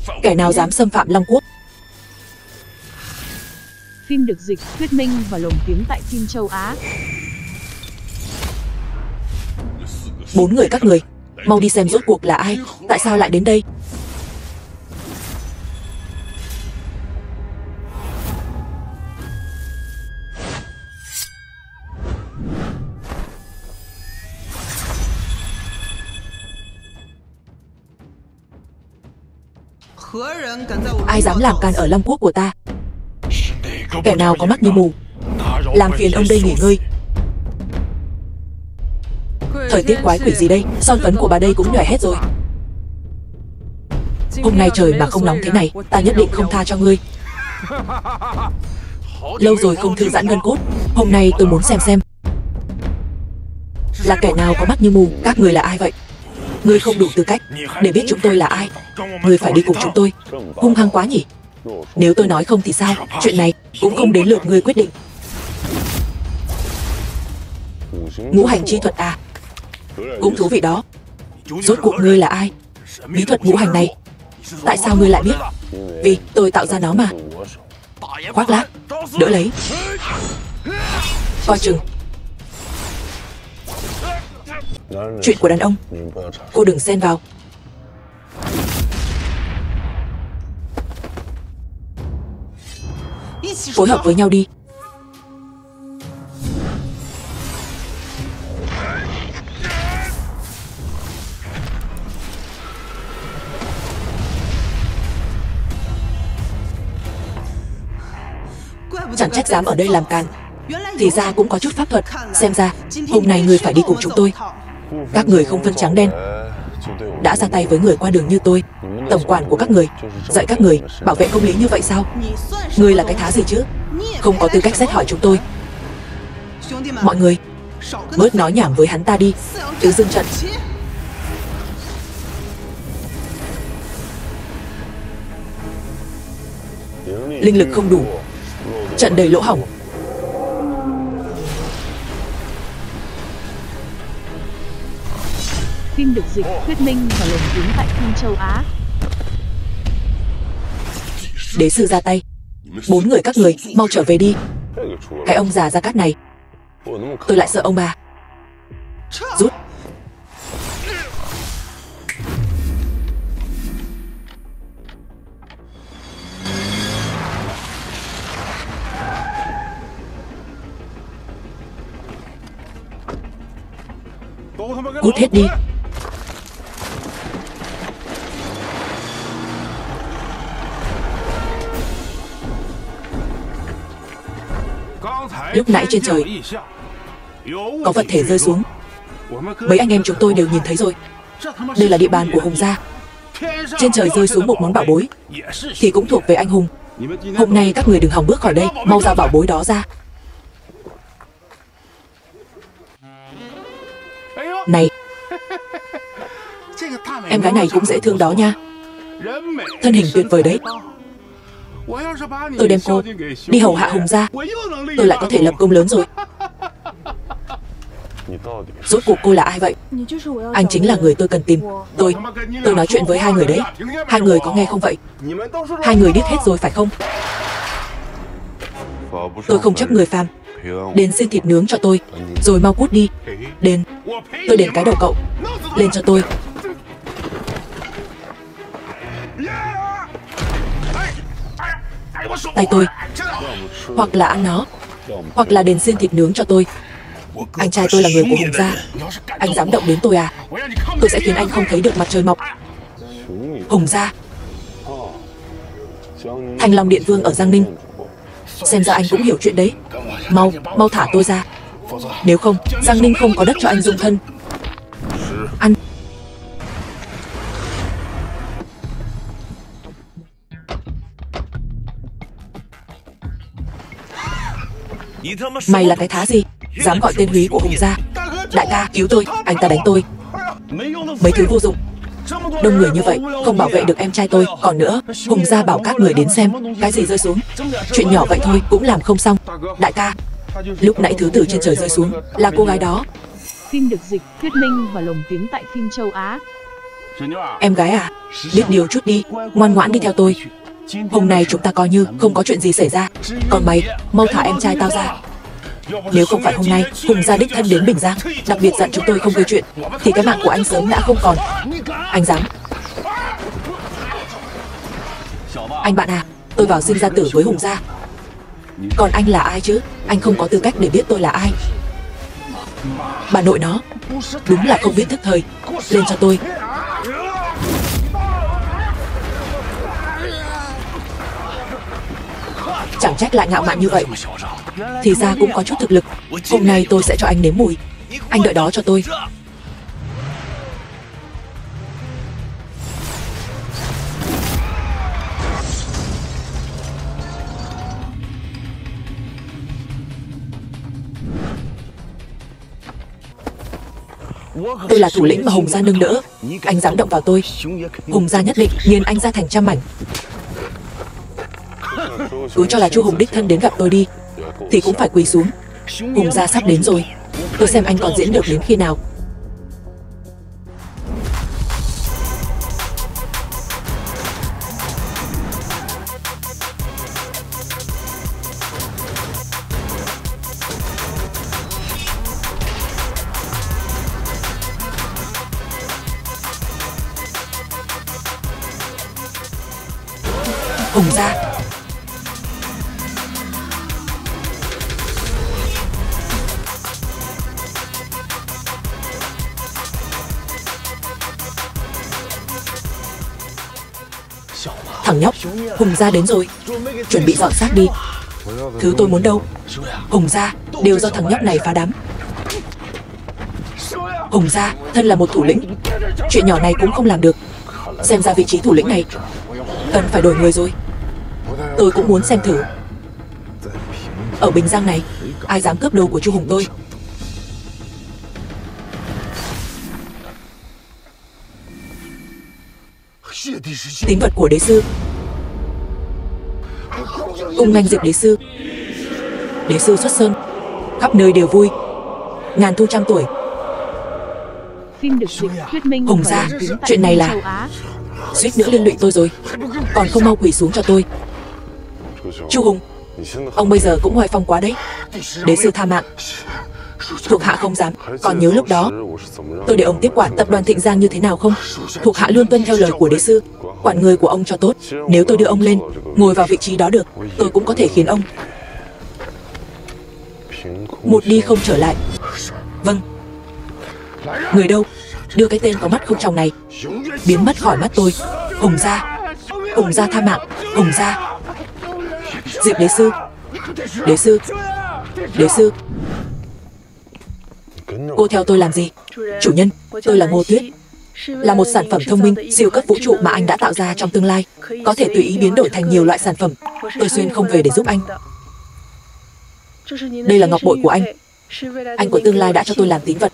Kẻ nào dám xâm phạm Long Quốc? Phim được dịch, thuyết minh và lồng tiếng tại phim châu Á. 4 người các người, mau đi xem rốt cuộc là ai, tại sao lại đến đây? Ai dám làm càn ở Long Quốc của ta? Kẻ nào có mắt như mù? Làm phiền ông đây nghỉ ngơi. Thời tiết quái quỷ gì đây, son phấn của bà đây cũng nhòe hết rồi. Hôm nay trời mà không nóng thế này, ta nhất định không tha cho ngươi. Lâu rồi không thư giãn gân cốt, hôm nay tôi muốn xem. Là kẻ nào có mắt như mù, các người là ai vậy? Ngươi không đủ tư cách để biết chúng tôi là ai. Ngươi phải đi cùng chúng tôi. Hung hăng quá nhỉ? Nếu tôi nói không thì sao? Chuyện này cũng không đến lượt ngươi quyết định. Ngũ hành chi thuật à? Cũng thú vị đó. Rốt cuộc ngươi là ai? Bí thuật ngũ hành này, tại sao ngươi lại biết? Vì tôi tạo ra nó mà. Khoác lác, đỡ lấy. Coi chừng. Chuyện của đàn ông, cô đừng xen vào. Phối hợp với nhau đi. Chẳng trách dám ở đây làm càn. Thì ra cũng có chút pháp thuật. Xem ra hôm nay người phải đi cùng chúng tôi. Các người không phân trắng đen, đã ra tay với người qua đường như tôi, tổng quản của các người, dạy các người bảo vệ công lý như vậy sao? Ngươi là cái thá gì chứ? Không có tư cách xét hỏi chúng tôi. Mọi người bớt nói nhảm với hắn ta đi. Tứ dương trận. Linh lực không đủ, trận đầy lỗ hổng. Phim được dịch, thuyết minh và lồng tiếng tại phim châu Á. Đế sư ra tay. 4 người các người mau trở về đi. Cái ông già Gia Cát này, tôi lại sợ ông bà. Rút. Cút hết đi. Lúc nãy trên trời có vật thể rơi xuống. Mấy anh em chúng tôi đều nhìn thấy rồi. Đây là địa bàn của Hùng gia. Trên trời rơi xuống một món bảo bối thì cũng thuộc về anh Hùng. Hôm nay các người đừng hòng bước khỏi đây, mau giao bảo bối đó ra. Này, em gái này cũng dễ thương đó nha. Thân hình tuyệt vời đấy. Tôi đem cô đi hầu hạ Hùng gia, tôi lại có thể lập công lớn rồi. Rốt cuộc cô là ai vậy? Anh chính là người tôi cần tìm. Tôi nói chuyện với hai người đấy. Hai người có nghe không vậy? Hai người điếc hết rồi phải không? Tôi không chấp người phàm. Đến xin thịt nướng cho tôi, rồi mau cút đi. Đến, tôi đến cái đầu cậu. Lên cho tôi. Tay tôi. Hoặc là ăn nó, hoặc là đến xin thịt nướng cho tôi. Anh trai tôi là người của Hùng gia. Anh dám động đến tôi à? Tôi sẽ khiến anh không thấy được mặt trời mọc. Hùng gia, Thanh Long Điện Vương ở Giang Ninh. Xem ra anh cũng hiểu chuyện đấy. Mau thả tôi ra. Nếu không, Giang Ninh không có đất cho anh dung thân. Ăn. Mày là cái thá gì? Dám gọi tên húy của Hùng gia? Đại ca, cứu tôi, anh ta đánh tôi. Mấy thứ vô dụng. Đông người như vậy, không bảo vệ được em trai tôi. Còn nữa, Hùng gia bảo các người đến xem. Cái gì rơi xuống? Chuyện nhỏ vậy thôi, cũng làm không xong. Đại ca, lúc nãy thứ từ trên trời rơi xuống là cô gái đó. Phim được dịch, thuyết minh và lồng tiếng tại phim châu Á. Em gái à, biết điều chút đi, ngoan ngoãn đi theo tôi. Hôm nay chúng ta coi như không có chuyện gì xảy ra. Còn mày, mau thả em trai tao ra. Nếu không phải hôm nay Hùng gia đích thân đến Bình Giang, đặc biệt dặn chúng tôi không gây chuyện, thì cái mạng của anh sớm đã không còn. Anh dám? Anh bạn à, tôi vào sinh ra tử với Hùng gia. Còn anh là ai chứ? Anh không có tư cách để biết tôi là ai. Bà nội nó, đúng là không biết thức thời. Lên cho tôi. Chẳng trách lại ngạo mạn như vậy. Thì ra cũng có chút thực lực. Hôm nay tôi sẽ cho anh nếm mùi. Anh đợi đó cho tôi. Tôi là thủ lĩnh mà Hùng gia nâng đỡ. Anh dám động vào tôi, Hùng gia nhất định nghiền anh ra thành trăm mảnh. Cứ cho là Chu Hùng đích thân đến gặp tôi đi, thì cũng phải quỳ xuống. Hùng gia sắp đến rồi, tôi xem anh còn diễn được đến khi nào. Hùng gia. Thằng nhóc, Hùng gia đến rồi. Chuẩn bị dọn xác đi. Thứ tôi muốn đâu? Hùng gia, đều do thằng nhóc này phá đám. Hùng gia, thân là một thủ lĩnh, chuyện nhỏ này cũng không làm được. Xem ra vị trí thủ lĩnh này cần phải đổi người rồi. Tôi cũng muốn xem thử. Ở Bình Giang này, ai dám cướp đồ của Chu Hùng tôi? Tín vật của đế sư. Cung nghênh Diệp đế sư. Đế sư xuất sơn, khắp nơi đều vui. Ngàn thu trăm tuổi. Phim được dịch thuyết minh. Hùng gia, chuyện này là suýt nữa liên lụy tôi rồi. Còn không mau quỳ xuống cho tôi. Chu Hùng, ông bây giờ cũng hoài phong quá đấy. Đế sư tha mạng, thuộc hạ không dám. Còn nhớ lúc đó tôi để ông tiếp quản tập đoàn Thịnh Giang như thế nào không? Thuộc hạ luôn tuân theo lời của đế sư, quản người của ông cho tốt. Nếu tôi đưa ông lên ngồi vào vị trí đó được, tôi cũng có thể khiến ông một đi không trở lại. Vâng. Người đâu? Đưa cái tên có mắt không tròng này biến mất khỏi mắt tôi. Hùng gia, Hùng gia tha mạng. Hùng gia. Diệp đế sư. Đế sư. Đế sư. Cô theo tôi làm gì? Chủ nhân, tôi là Ngô Tuyết, là một sản phẩm thông minh siêu cấp vũ trụ mà anh đã tạo ra trong tương lai, có thể tùy ý biến đổi thành nhiều loại sản phẩm. Tôi xuyên không về để giúp anh. Đây là ngọc bội của anh của tương lai đã cho tôi làm tín vật.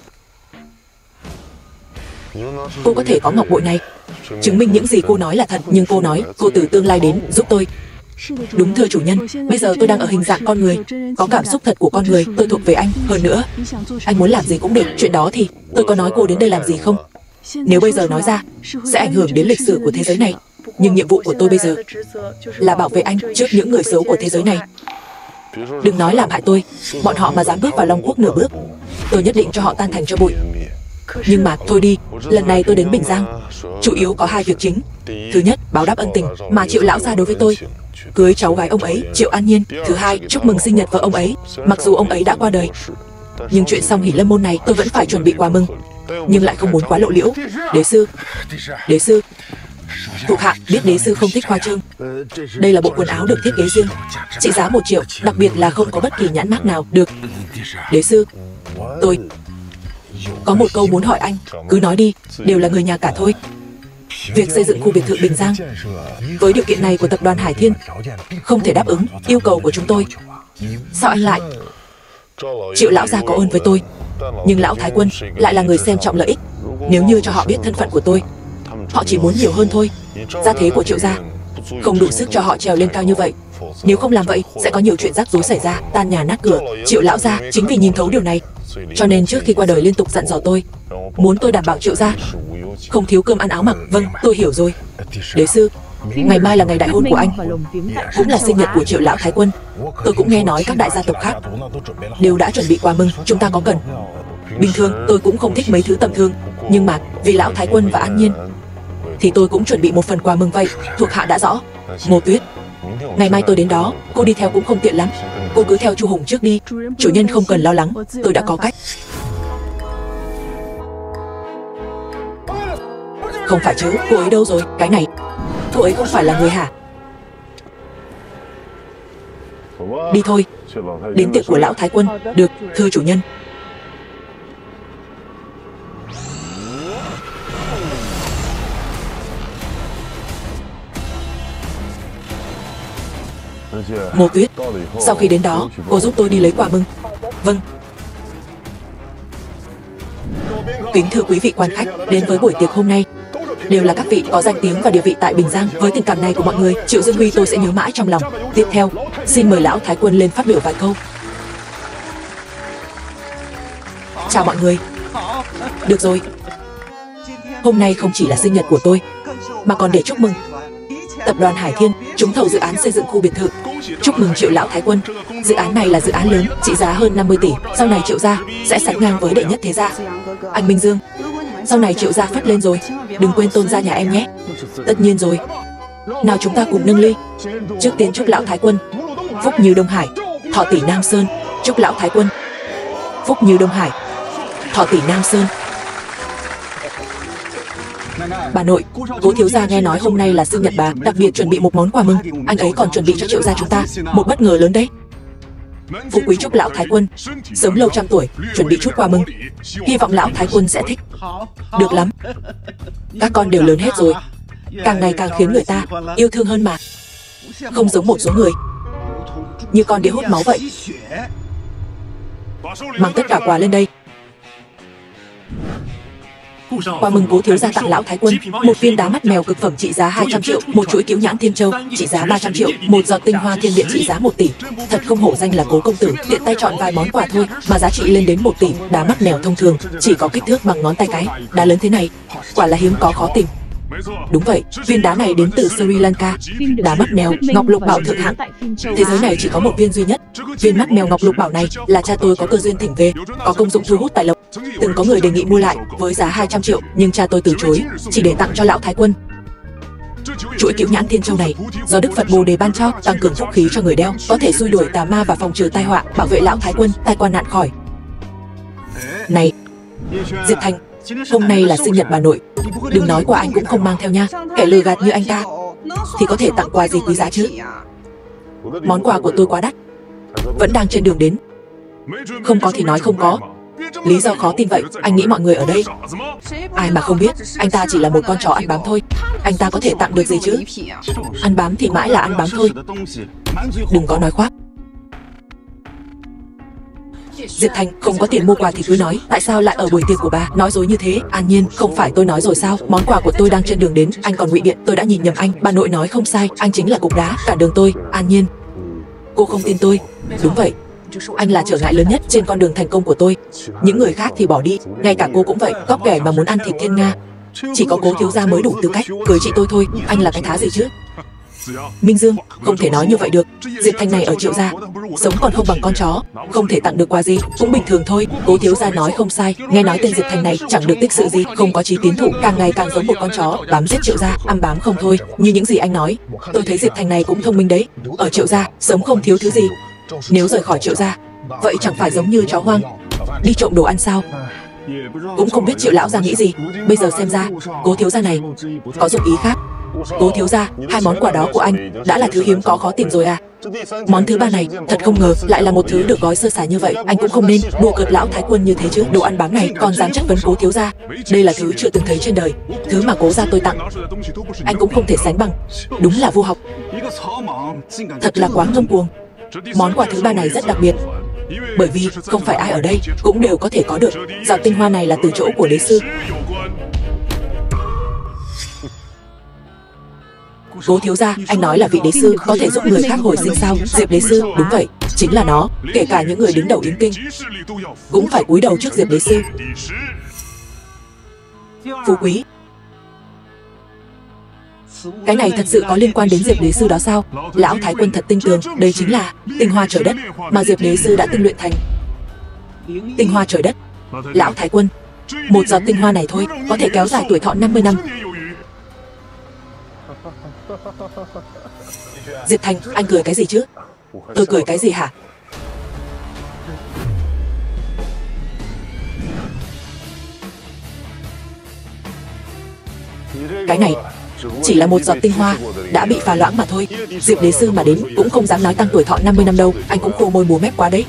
Cô có thể có ngọc bội này, chứng minh những gì cô nói là thật. Nhưng cô nói cô từ tương lai đến giúp tôi. Đúng thưa chủ nhân, bây giờ tôi đang ở hình dạng con người, có cảm xúc thật của con người. Tôi thuộc về anh. Hơn nữa, anh muốn làm gì cũng được. Chuyện đó thì tôi có nói cô đến đây làm gì không? Nếu bây giờ nói ra, sẽ ảnh hưởng đến lịch sử của thế giới này. Nhưng nhiệm vụ của tôi bây giờ là bảo vệ anh trước những người xấu của thế giới này. Đừng nói làm hại tôi. Bọn họ mà dám bước vào Long Quốc nửa bước, tôi nhất định cho họ tan thành cho bụi. Nhưng mà thôi đi, lần này tôi đến Bình Giang chủ yếu có hai việc chính. Thứ nhất, báo đáp ân tình mà Triệu lão gia đối với tôi, cưới cháu gái ông ấy, Triệu An Nhiên. Thứ hai, chúc mừng sinh nhật vợ ông ấy. Mặc dù ông ấy đã qua đời, nhưng chuyện Song Hỷ Lâm môn này tôi vẫn phải chuẩn bị quà mừng, nhưng lại không muốn quá lộ liễu. Đế sư. Đế sư. Thuộc hạ biết đế sư không thích khoa trương. Đây là bộ quần áo được thiết kế riêng, trị giá 1 triệu, đặc biệt là không có bất kỳ nhãn mác nào. Được. Đế sư, tôi có một câu muốn hỏi anh. Cứ nói đi, đều là người nhà cả thôi. Việc xây dựng khu biệt thự Bình Giang với điều kiện này của tập đoàn Hải Thiên không thể đáp ứng yêu cầu của chúng tôi. Sao anh lại? Triệu lão gia có ơn với tôi, nhưng lão thái quân lại là người xem trọng lợi ích. Nếu như cho họ biết thân phận của tôi, họ chỉ muốn nhiều hơn thôi. Gia thế của Triệu gia không đủ sức cho họ trèo lên cao như vậy. Nếu không làm vậy, sẽ có nhiều chuyện rắc rối xảy ra, tan nhà nát cửa. Triệu lão gia chính vì nhìn thấu điều này, cho nên trước khi qua đời liên tục dặn dò tôi, muốn tôi đảm bảo Triệu gia Không thiếu cơm ăn áo mặc. Vâng, tôi hiểu rồi. Đế sư, ngày mai là ngày đại hôn của anh, cũng là sinh nhật của Triệu lão thái quân. Tôi cũng nghe nói các đại gia tộc khác đều đã chuẩn bị quà mừng. Chúng ta có cần? Bình thường tôi cũng không thích mấy thứ tầm thường, nhưng mà vì lão thái quân và An Nhiên thì tôi cũng chuẩn bị một phần quà mừng vậy. Thuộc hạ đã rõ. Ngô Tuyết, ngày mai tôi đến đó, cô đi theo cũng không tiện lắm. Cô cứ theo Chu Hùng trước đi. Chủ nhân không cần lo lắng, tôi đã có cách. Không phải chứ, cô ấy đâu rồi? Cái này, cô ấy không phải là người hả? Đi thôi. Đến tiệc của lão thái quân. Được, thưa chủ nhân. Ngô Tuyết, sau khi đến đó, cô giúp tôi đi lấy quà mừng. Vâng. Kính thưa quý vị quan khách, đến với buổi tiệc hôm nay đều là các vị có danh tiếng và địa vị tại Bình Giang. Với tình cảm này của mọi người, Triệu Dương Huy tôi sẽ nhớ mãi trong lòng. Tiếp theo, xin mời lão thái quân lên phát biểu vài câu. Chào mọi người. Được rồi, hôm nay không chỉ là sinh nhật của tôi, mà còn để chúc mừng Tập đoàn Hải Thiên trúng thầu dự án xây dựng khu biệt thự. Chúc mừng Triệu lão thái quân. Dự án này là dự án lớn, trị giá hơn 50 tỷ. Sau này Triệu gia sẽ sánh ngang với đệ nhất thế gia. Anh Minh Dương, sau này Triệu gia phát lên rồi, đừng quên Tôn gia nhà em nhé. Tất nhiên rồi. Nào chúng ta cùng nâng ly. Trước tiên chúc lão thái quân phúc như Đông Hải, thọ tỷ Nam Sơn. Chúc lão thái quân phúc như Đông Hải, thọ tỷ Nam Sơn. Bà nội, Cố thiếu gia nghe nói hôm nay là sinh nhật bà, đặc biệt chuẩn bị một món quà mừng. Anh ấy còn chuẩn bị cho Triệu gia chúng ta một bất ngờ lớn đấy. Phú quý chúc lão thái quân sớm lâu trăm tuổi, chuẩn bị chút quà mừng. Hy vọng lão thái quân sẽ thích. Được lắm. Các con đều lớn hết rồi, càng ngày càng khiến người ta yêu thương hơn mà. Không giống một số người như con đĩa hút máu vậy. Mang tất cả quà lên đây. Quà mừng Cố thiếu gia tặng lão thái quân: một viên đá mắt mèo cực phẩm trị giá 200 triệu, một chuỗi cứu nhãn thiên châu trị giá 300 triệu, một giọt tinh hoa thiên địa trị giá 1 tỷ. Thật không hổ danh là Cố công tử, tiện tay chọn vài món quà thôi mà giá trị lên đến 1 tỷ. Đá mắt mèo thông thường chỉ có kích thước bằng ngón tay cái, đá lớn thế này quả là hiếm có khó tìm. Đúng vậy, viên đá này đến từ Sri Lanka. Đá mắt mèo ngọc lục bảo thượng hạng, thế giới này chỉ có một viên duy nhất. Viên mắt mèo ngọc lục bảo này là cha tôi có cơ duyên thỉnh về, có công dụng thu hút tài lộc. Từng có người đề nghị mua lại với giá 200 triệu, nhưng cha tôi từ chối, chỉ để tặng cho lão thái quân. Chuỗi cứu nhãn thiên châu này do Đức Phật Bồ Đề ban cho, tăng cường phúc khí cho người đeo, có thể xui đuổi tà ma và phòng trừ tai họa, bảo vệ lão thái quân tai qua nạn khỏi. Này, Diệp Thành, hôm nay là sinh nhật bà nội, đừng nói quà anh cũng không mang theo nha. Kẻ lừa gạt như anh ta thì có thể tặng quà gì quý giá chứ? Món quà của tôi quá đắt, vẫn đang trên đường đến. Không có thì nói không có. Lý do khó tin vậy. Anh nghĩ mọi người ở đây ai mà không biết anh ta chỉ là một con chó ăn bám thôi. Anh ta có thể tặng được gì chứ? Ăn bám thì mãi là ăn bám thôi. Đừng có nói khoác. Diệp Thành, không có tiền mua quà thì cứ nói. Tại sao lại ở buổi tiệc của bà nói dối như thế? An Nhiên, không phải tôi nói rồi sao? Món quà của tôi đang trên đường đến, anh còn ngụy biện. Tôi đã nhìn nhầm anh. Bà nội nói không sai, anh chính là cục đá cản đường tôi. An Nhiên, cô không tin tôi. Đúng vậy, anh là trở ngại lớn nhất trên con đường thành công của tôi. Những người khác thì bỏ đi, ngay cả cô cũng vậy. Cóc ghẻ mà muốn ăn thịt thiên nga, chỉ có Cố thiếu gia mới đủ tư cách cưới chị tôi thôi. Anh là cái thá gì chứ? Minh Dương, không thể nói như vậy được. Diệp Thành này ở Triệu gia sống còn không bằng con chó, không thể tặng được quà gì, cũng bình thường thôi. Cố thiếu gia nói không sai, nghe nói tên Diệp Thành này chẳng được tích sự gì, không có chí tiến thủ, càng ngày càng giống một con chó bám giết Triệu gia, ăn bám không thôi. Như những gì anh nói, tôi thấy Diệp Thành này cũng thông minh đấy. Ở Triệu gia sống không thiếu thứ gì, nếu rời khỏi Triệu gia vậy chẳng phải giống như chó hoang đi trộm đồ ăn sao? Cũng không biết Triệu lão gia nghĩ gì. Bây giờ xem ra Cố thiếu gia này có dụng ý khác. Cố thiếu gia, hai món quà đó của anh đã là thứ hiếm có khó tìm rồi à? Món thứ ba này thật không ngờ lại là một thứ được gói sơ sài như vậy. Anh cũng không nên đùa cợt lão thái quân như thế chứ. Đồ ăn bám này còn dám chất vấn Cố thiếu gia. Đây là thứ chưa từng thấy trên đời. Thứ mà Cố gia tôi tặng anh cũng không thể sánh bằng. Đúng là vô học, thật là quá ngông cuồng. Món quà thứ ba này rất đặc biệt, bởi vì không phải ai ở đây cũng đều có thể có được. Giọt tinh hoa này là từ chỗ của đế sư. Cố thiếu gia, anh nói là vị đế sư có thể giúp người khác hồi sinh sao? Diệp đế sư, đúng vậy, chính là nó. Kể cả những người đứng đầu Yến Kinh cũng phải cúi đầu trước Diệp đế sư. Phú quý, Cái này thật sự có liên quan đến Diệp Đế Sư đó sao? Lão Thái Quân thật tin tưởng, đây chính là tinh hoa trời đất mà Diệp Đế Sư đã tinh luyện thành. Tinh hoa trời đất. Lão Thái Quân, một giọt tinh hoa này thôi có thể kéo dài tuổi thọ 50 năm. Diệp Thành, anh cười cái gì chứ? Tôi cười cái gì hả? Cái này chỉ là một giọt tinh hoa đã bị phá loãng mà thôi. Diệp Đế Sư mà đến cũng không dám nói tăng tuổi thọ 50 năm đâu. Anh cũng khô môi múa mép quá đấy.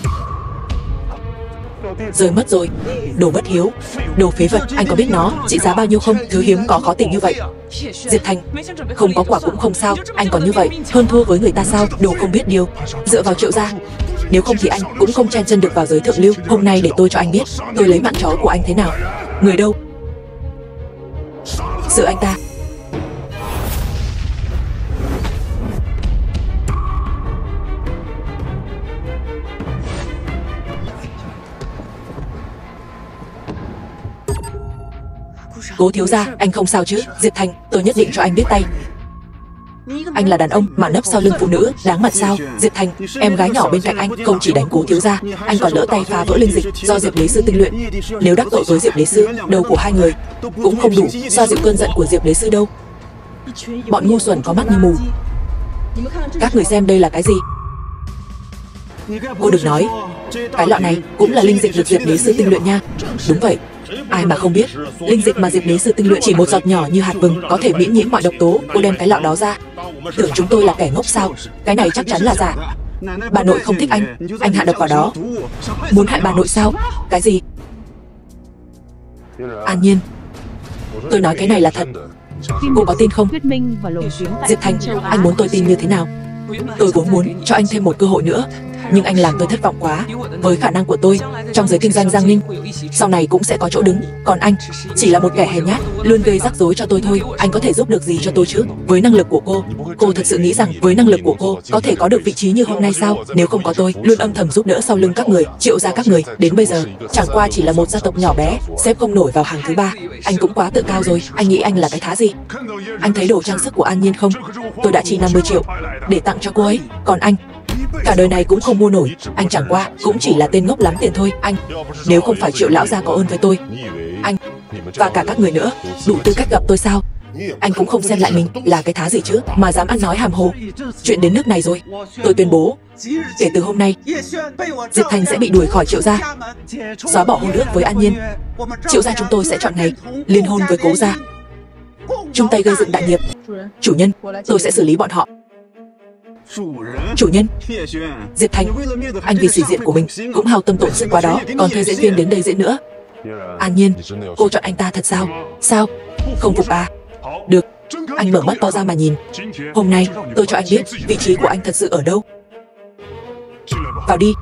Rơi mất rồi. Đồ bất hiếu, đồ phế vật. Anh có biết nó trị giá bao nhiêu không? Thứ hiếm có khó tìm như vậy. Diệp Thành, không có quả cũng không sao. Anh còn như vậy, hơn thua với người ta sao? Đồ không biết điều. Dựa vào Triệu gia, nếu không thì anh cũng không chen chân được vào giới thượng lưu. Hôm nay để tôi cho anh biết tôi lấy mạng chó của anh thế nào. Người đâu? Sợ anh ta. Cố thiếu gia, anh không sao chứ? Diệp Thành, tôi nhất định cho anh biết tay. Anh là đàn ông mà nấp sau lưng phụ nữ, đáng mặt sao? Diệp Thành, em gái nhỏ bên cạnh anh không chỉ đánh Cố thiếu gia, anh còn lỡ tay phá vỡ linh dịch do Diệp Đế Sư tinh luyện. Nếu đắc tội với Diệp Đế Sư, đầu của hai người cũng không đủ xoa dịu cơn giận của Diệp Đế Sư đâu. Bọn ngu xuẩn có mắt như mù. Các người xem đây là cái gì? Cô đừng nói, cái lọ này cũng là linh dịch được Diệp Đế Sư tinh luyện nha. Đúng vậy. Ai mà không biết, linh dịch mà Diệp Đế Sư tinh luyện chỉ một giọt nhỏ như hạt vừng có thể miễn nhiễm mọi độc tố. Cô đem cái lọ đó ra, tưởng chúng tôi là kẻ ngốc sao? Cái này chắc chắn là giả. Bà nội không thích anh hạ độc vào đó. Muốn hại bà nội sao? Cái gì? An Nhiên, tôi nói cái này là thật. Cô có tin không? Diệp Thành, anh muốn tôi tin như thế nào? Tôi vốn muốn cho anh thêm một cơ hội nữa, nhưng anh làm tôi thất vọng quá. Với khả năng của tôi trong giới kinh doanh Giang Ninh, sau này cũng sẽ có chỗ đứng. Còn anh chỉ là một kẻ hèn nhát, luôn gây rắc rối cho tôi thôi. Anh có thể giúp được gì cho tôi chứ? Với năng lực của cô thật sự nghĩ rằng với năng lực của cô có thể có được vị trí như hôm nay sao? Nếu không có tôi luôn âm thầm giúp đỡ sau lưng các người, Triệu gia các người, đến bây giờ chẳng qua chỉ là một gia tộc nhỏ bé, xếp không nổi vào hàng thứ ba. Anh cũng quá tự cao rồi. Anh nghĩ anh là cái thá gì? Anh thấy đồ trang sức của An Nhiên không? Tôi đã chi 50 triệu để tặng cho cô ấy. Còn anh, cả đời này cũng không mua nổi. Anh chẳng qua cũng chỉ là tên ngốc lắm tiền thôi. Anh, nếu không phải Triệu lão gia có ơn với tôi, anh và cả các người nữa đủ tư cách gặp tôi sao? Anh cũng không xem lại mình là cái thá gì chứ mà dám ăn nói hàm hồ. Chuyện đến nước này rồi, tôi tuyên bố kể từ hôm nay Diệp Thành sẽ bị đuổi khỏi Triệu gia, xóa bỏ hôn ước với An Nhiên. Triệu gia chúng tôi sẽ chọn ngày liên hôn với Cố gia, chung tay gây dựng đại nghiệp. Chủ nhân, tôi sẽ xử lý bọn họ. Chủ nhân, Diệp Thành, anh vì sĩ diện của mình cũng hao tâm tổn sức quá đó, còn thuê diễn viên đến đây diễn nữa. An Nhiên, cô chọn anh ta thật sao? Sao? Không phục à? Được, anh mở mắt to ra mà nhìn. Hôm nay tôi cho anh biết vị trí của anh thật sự ở đâu. Vào đi.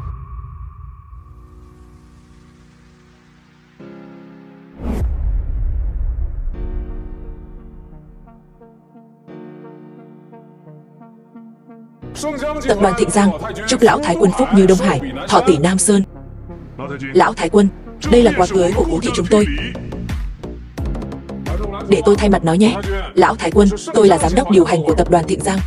Tập đoàn Thịnh Giang chúc lão Thái Quân phúc như Đông Hải, thọ tỷ Nam Sơn. Lão Thái Quân, đây là quà cưới của Cố thị chúng tôi. Để tôi thay mặt nói nhé. Lão Thái Quân, tôi là giám đốc điều hành của tập đoàn Thịnh Giang.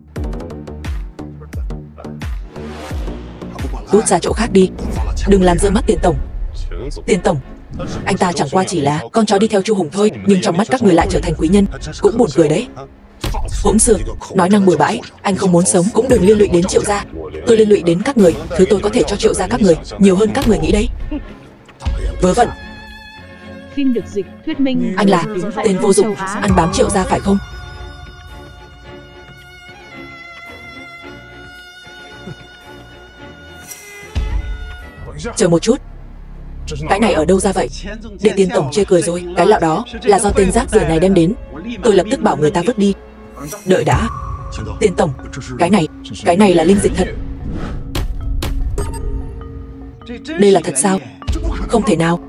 Rút ra chỗ khác đi, đừng làm rơi mắt tiền tổng. Tiền tổng, anh ta chẳng qua chỉ là con chó đi theo Chu Hùng thôi, nhưng trong mắt các người lại trở thành quý nhân. Cũng buồn cười đấy. Hỗn xược, nói năng bừa bãi. Anh không muốn sống cũng đừng liên lụy đến Triệu gia. Tôi liên lụy đến các người, thứ tôi có thể cho Triệu gia các người nhiều hơn các người nghĩ đấy. Vớ vẩn. Phim được dịch, thuyết minh. Anh là tên vô dụng, ăn bám Triệu gia phải không? Chờ một chút, cái này ở đâu ra vậy? Để tiền tổng chê cười rồi. Cái lọ đó là do tên rác rưởi này đem đến. Tôi lập tức bảo người ta vứt đi. Đợi đã. Tiền tổng, cái này là linh dịch thật. Đây là thật sao? Không thể nào.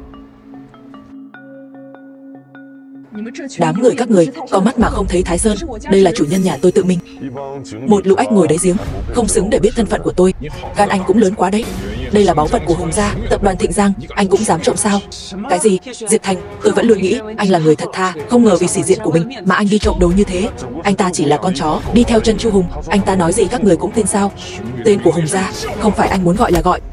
Đám người các người có mắt mà không thấy Thái Sơn. Đây là chủ nhân nhà tôi tự mình. Một lũ ếch ngồi đáy giếng, không xứng để biết thân phận của tôi. Gan anh cũng lớn quá đấy. Đây là báu vật của Hùng gia, tập đoàn Thịnh Giang, anh cũng dám trộm sao? Cái gì? Diệp Thành, tôi vẫn luôn nghĩ anh là người thật thà, không ngờ vì sĩ diện của mình mà anh đi trộm đồ như thế. Anh ta chỉ là con chó đi theo chân Chu Hùng, anh ta nói gì các người cũng tin sao? Tên của Hùng gia không phải anh muốn gọi là gọi.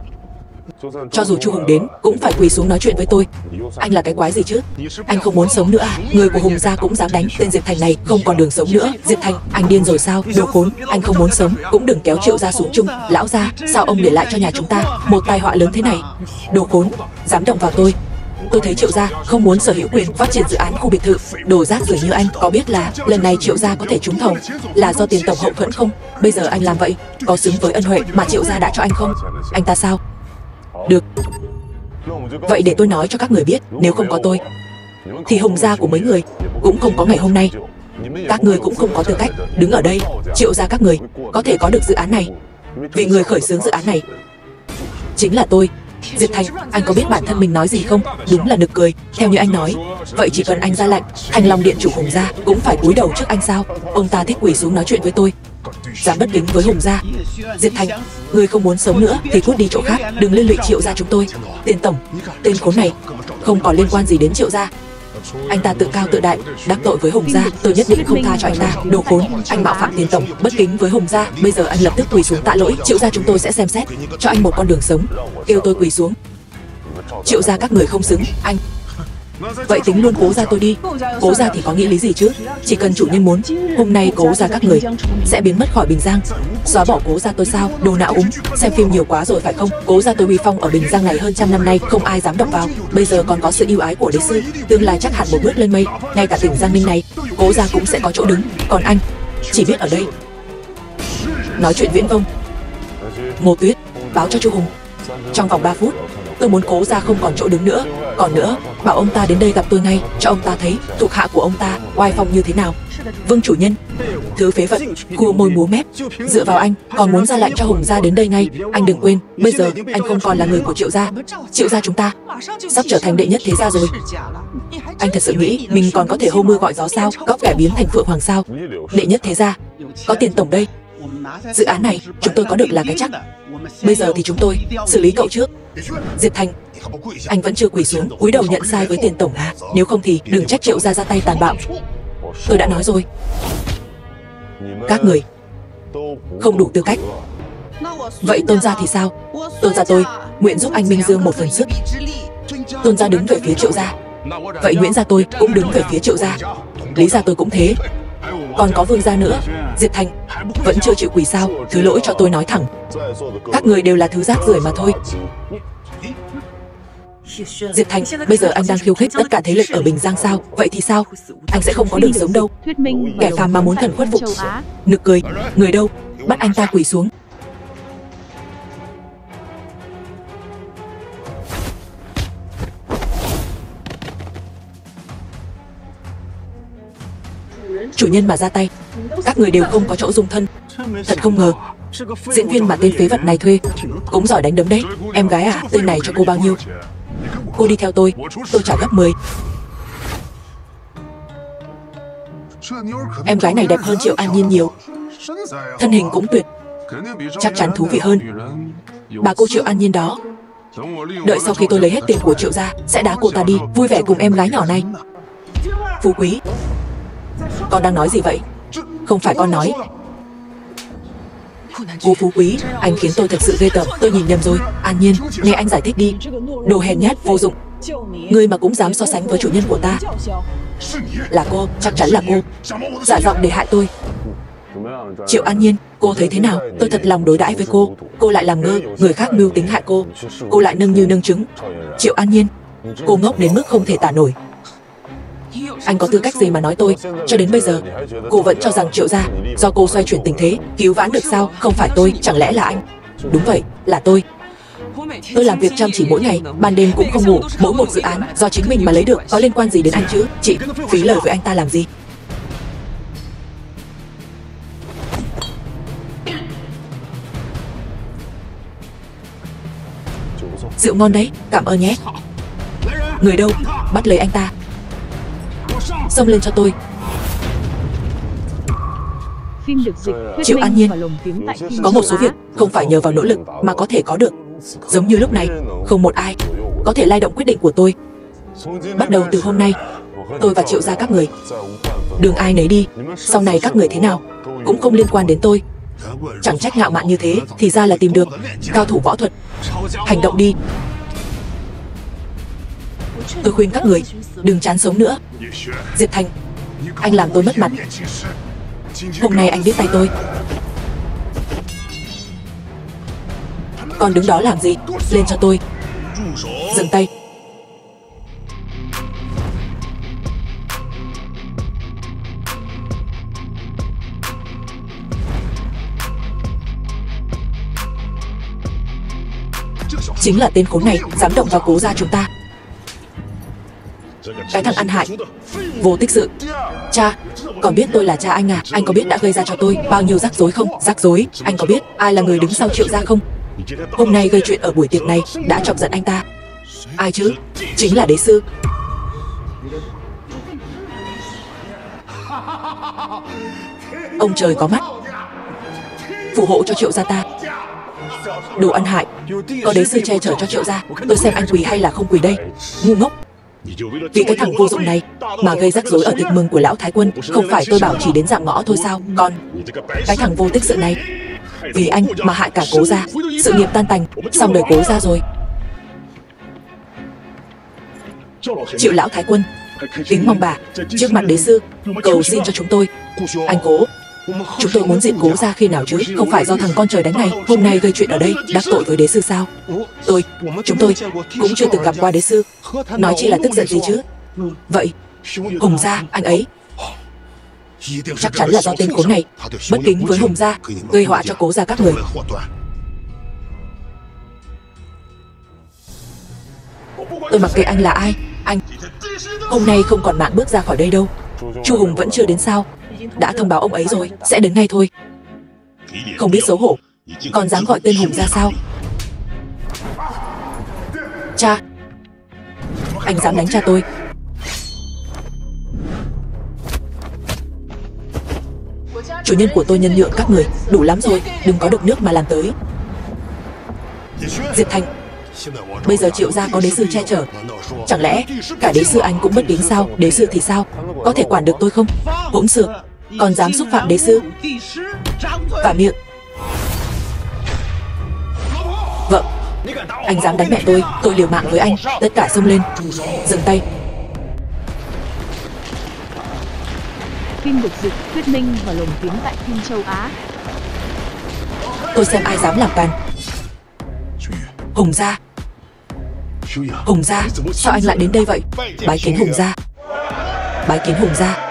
Cho dù Chu Hùng đến cũng phải quỳ xuống nói chuyện với tôi. Anh là cái quái gì chứ? Anh không muốn sống nữa à? Người của Hùng gia cũng dám đánh tên Diệp Thành này, không còn đường sống nữa. Diệp Thành, anh điên rồi sao? Đồ khốn, anh không muốn sống cũng đừng kéo Triệu gia xuống chung. Lão gia, sao ông để lại cho nhà chúng ta một tai họa lớn thế này? Đồ khốn, dám động vào tôi. Tôi thấy Triệu gia không muốn sở hữu quyền phát triển dự án khu biệt thự. Đồ rác rưởi như anh có biết là lần này Triệu gia có thể trúng thầu là do tiền tổng hậu thuẫn không? Bây giờ anh làm vậy có xứng với ân huệ mà Triệu gia đã cho anh không? Anh ta sao? Được. Vậy để tôi nói cho các người biết, nếu không có tôi thì Hùng gia của mấy người cũng không có ngày hôm nay. Các người cũng không có tư cách đứng ở đây. Triệu gia các người có thể có được dự án này vì người khởi xướng dự án này chính là tôi. Diệp Thành, anh có biết bản thân mình nói gì không? Đúng là nực cười. Theo như anh nói, vậy chỉ cần anh ra lệnh, Thanh Long Điện chủ Hùng gia cũng phải cúi đầu trước anh sao? Ông ta thích quỳ xuống nói chuyện với tôi, dám bất kính với Hùng gia. Diệp Thành, người không muốn sống nữa thì cút đi chỗ khác, đừng liên lụy Triệu gia chúng tôi. Tiền tổng, tên khốn này không còn liên quan gì đến Triệu gia. Anh ta tự cao tự đại, đắc tội với Hùng gia, tôi nhất định không tha cho anh ta. Đồ khốn, anh mạo phạm tiền tổng, bất kính với Hùng gia. Bây giờ anh lập tức quỳ xuống tạ lỗi. Triệu gia chúng tôi sẽ xem xét cho anh một con đường sống. Kêu tôi quỳ xuống. Triệu gia các người không xứng, anh. Vậy tính luôn Cố gia tôi đi. Cố gia thì có nghĩa lý gì chứ? Chỉ cần chủ nhân muốn, hôm nay Cố gia các người sẽ biến mất khỏi Bình Giang. Xóa bỏ Cố gia tôi sao? Đồ não úng, xem phim nhiều quá rồi phải không? Cố gia tôi uy phong ở Bình Giang này hơn trăm năm nay, không ai dám động vào. Bây giờ còn có sự ưu ái của đế sư, tương lai chắc hẳn một bước lên mây. Ngay cả tỉnh Giang Ninh này, Cố gia cũng sẽ có chỗ đứng. Còn anh, chỉ biết ở đây nói chuyện viễn vông. Ngô Tuyết, báo cho Chu Hùng, trong vòng 3 phút tôi muốn Cố gia không còn chỗ đứng nữa. Còn nữa, bảo ông ta đến đây gặp tôi ngay, cho ông ta thấy thuộc hạ của ông ta oai phong như thế nào. Vâng chủ nhân. Thứ phế vật, cua môi múa mép, dựa vào anh còn muốn ra lệnh cho Hùng gia đến đây ngay. Anh đừng quên, bây giờ anh không còn là người của Triệu gia. Triệu gia chúng ta sắp trở thành đệ nhất thế gia rồi. Anh thật sự nghĩ mình còn có thể hô mưa gọi gió sao? Cóc ghẻ biến thành phượng hoàng sao? Đệ nhất thế gia, có tiền tổng đây. Dự án này chúng tôi có được là cái chắc. Bây giờ thì chúng tôi xử lý cậu trước. Diệp Thành, anh vẫn chưa quỳ xuống cúi đầu nhận sai với tiền tổng à? Nếu không thì đừng trách Triệu gia ra tay tàn bạo. Tôi đã nói rồi, các người không đủ tư cách. Vậy Tôn gia thì sao? Tôn gia tôi nguyện giúp anh Minh Dương một phần sức. Tôn gia đứng về phía Triệu gia, vậy Nguyễn gia tôi cũng đứng về phía Triệu gia. Lý gia tôi cũng thế. Còn có Vương gia nữa. Diệp Thành, vẫn chưa chịu quỳ sao? Thứ lỗi cho tôi nói thẳng, các người đều là thứ rác rưởi mà thôi. Diệp Thành, bây giờ anh đang khiêu khích tất cả thế lực ở Bình Giang sao? Vậy thì sao? Anh sẽ không có đường sống đâu. Kẻ phàm mà muốn thần khuất phục. Nực cười, người đâu? Bắt anh ta quỳ xuống. Chủ nhân mà ra tay, các người đều không có chỗ dung thân. Thật không ngờ, diễn viên mà tên phế vật này thuê cũng giỏi đánh đấm đấy. Em gái à, tên này cho cô bao nhiêu? Cô đi theo tôi trả gấp 10. Em gái này đẹp hơn Triệu An Nhiên nhiều, thân hình cũng tuyệt, chắc chắn thú vị hơn bà cô Triệu An Nhiên đó. Đợi sau khi tôi lấy hết tiền của Triệu gia sẽ đá cô ta đi, vui vẻ cùng em gái nhỏ này. Phú Quý, con đang nói gì vậy? Không phải con nói. Cô Phú Quý, anh khiến tôi thật sự ghê tởm. Tôi nhìn nhầm rồi. An Nhiên, nghe anh giải thích đi. Đồ hèn nhát vô dụng, ngươi mà cũng dám so sánh với chủ nhân của ta. Là cô, chắc chắn là cô giả giọng để hại tôi. Triệu An Nhiên, cô thấy thế nào? Tôi thật lòng đối đãi với cô, cô lại làm ngơ, người khác mưu tính hại cô lại nâng như nâng trứng. Triệu An Nhiên, cô ngốc đến mức không thể tả nổi. Anh có tư cách gì mà nói tôi? Cho đến bây giờ, cô vẫn cho rằng Triệu gia do cô xoay chuyển tình thế, cứu vãn được sao? Không phải tôi, chẳng lẽ là anh? Đúng vậy, là tôi. Tôi làm việc chăm chỉ mỗi ngày, ban đêm cũng không ngủ. Mỗi một dự án do chính mình mà lấy được, có liên quan gì đến anh chứ? Chị phí lời với anh ta làm gì? Rượu ngon đấy, cảm ơn nhé. Người đâu? Bắt lấy anh ta, xông lên cho tôi. Phim được dịch Triệu An Nhiên, có một số việc không phải nhờ vào nỗ lực mà có thể có được. Giống như lúc này, không một ai có thể lay động quyết định của tôi. Bắt đầu từ hôm nay, tôi và Triệu gia các người đường ai nấy đi. Sau này các người thế nào cũng không liên quan đến tôi. Chẳng trách ngạo mạn như thế, thì ra là tìm được cao thủ võ thuật. Hành động đi. Tôi khuyên các người đừng chán sống nữa. Diệp Thành, anh làm tôi mất mặt. Hôm nay anh biết tay tôi. Còn đứng đó làm gì? Lên cho tôi. Dừng tay. Chính là tên khốn này dám động vào Cố gia chúng ta. Cái thằng ăn hại, Vô Tích Sự. Cha, còn biết tôi là cha anh à? Anh có biết đã gây ra cho tôi bao nhiêu rắc rối không? Rắc rối? Anh có biết ai là người đứng sau Triệu gia không? Hôm nay gây chuyện ở buổi tiệc này đã chọc giận anh ta. Ai chứ? Chính là đế sư. Ông trời có mắt, phù hộ cho Triệu gia ta. Đồ ăn hại, có đế sư che chở cho Triệu gia, tôi xem anh quỳ hay là không quỳ đây? Ngu ngốc. Vì cái thằng vô dụng này mà gây rắc rối ở tiệc mừng của lão Thái Quân. Không phải tôi bảo chỉ đến dạm ngõ thôi sao? Còn cái thằng Vô Tích Sự này, vì anh mà hại cả Cố gia. Sự nghiệp tan tành, xong đời Cố gia rồi. Triệu lão Thái Quân, kính mong bà trước mặt đế sư cầu xin cho chúng tôi. Anh Cố, chúng tôi muốn diệt Cố gia khi nào chứ? Không phải do thằng con trời đánh này hôm nay gây chuyện ở đây đắc tội với đế sư sao? Chúng tôi cũng chưa từng gặp qua đế sư, nói chi là tức giận gì chứ? Vậy Hùng gia anh ấy chắc chắn là do tên khốn này bất kính với Hùng gia, gây họa cho Cố gia các người. Tôi mặc kệ anh là ai. Anh hôm nay không còn mạng bước ra khỏi đây đâu. Chu Hùng vẫn chưa đến sao? Đã thông báo ông ấy rồi, sẽ đến ngay thôi. Không biết xấu hổ, còn dám gọi tên Hùng ra sao? Cha, anh dám đánh cha tôi. Chủ nhân của tôi nhân nhượng các người đủ lắm rồi, đừng có đục nước mà làm tới. Diệp Thành, bây giờ Triệu gia có đế sư che chở, chẳng lẽ cả đế sư anh cũng bất kính sao? Đế sư thì sao? Có thể quản được tôi không? Hỗn xược, còn dám xúc phạm đế sư. Vả miệng. Vợ, anh dám đánh mẹ tôi liều mạng với anh. Tất cả xông lên. Dừng tay. Kim Đục Dịch, Thuyết Minh và Lồng Tiếng tại Kim Châu Á. Tôi xem ai dám làm càn. Hùng gia, Hùng gia, sao anh lại đến đây vậy? Bái kiến Hùng gia. Bái kiến Hùng gia.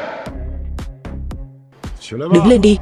Đứng lên đi.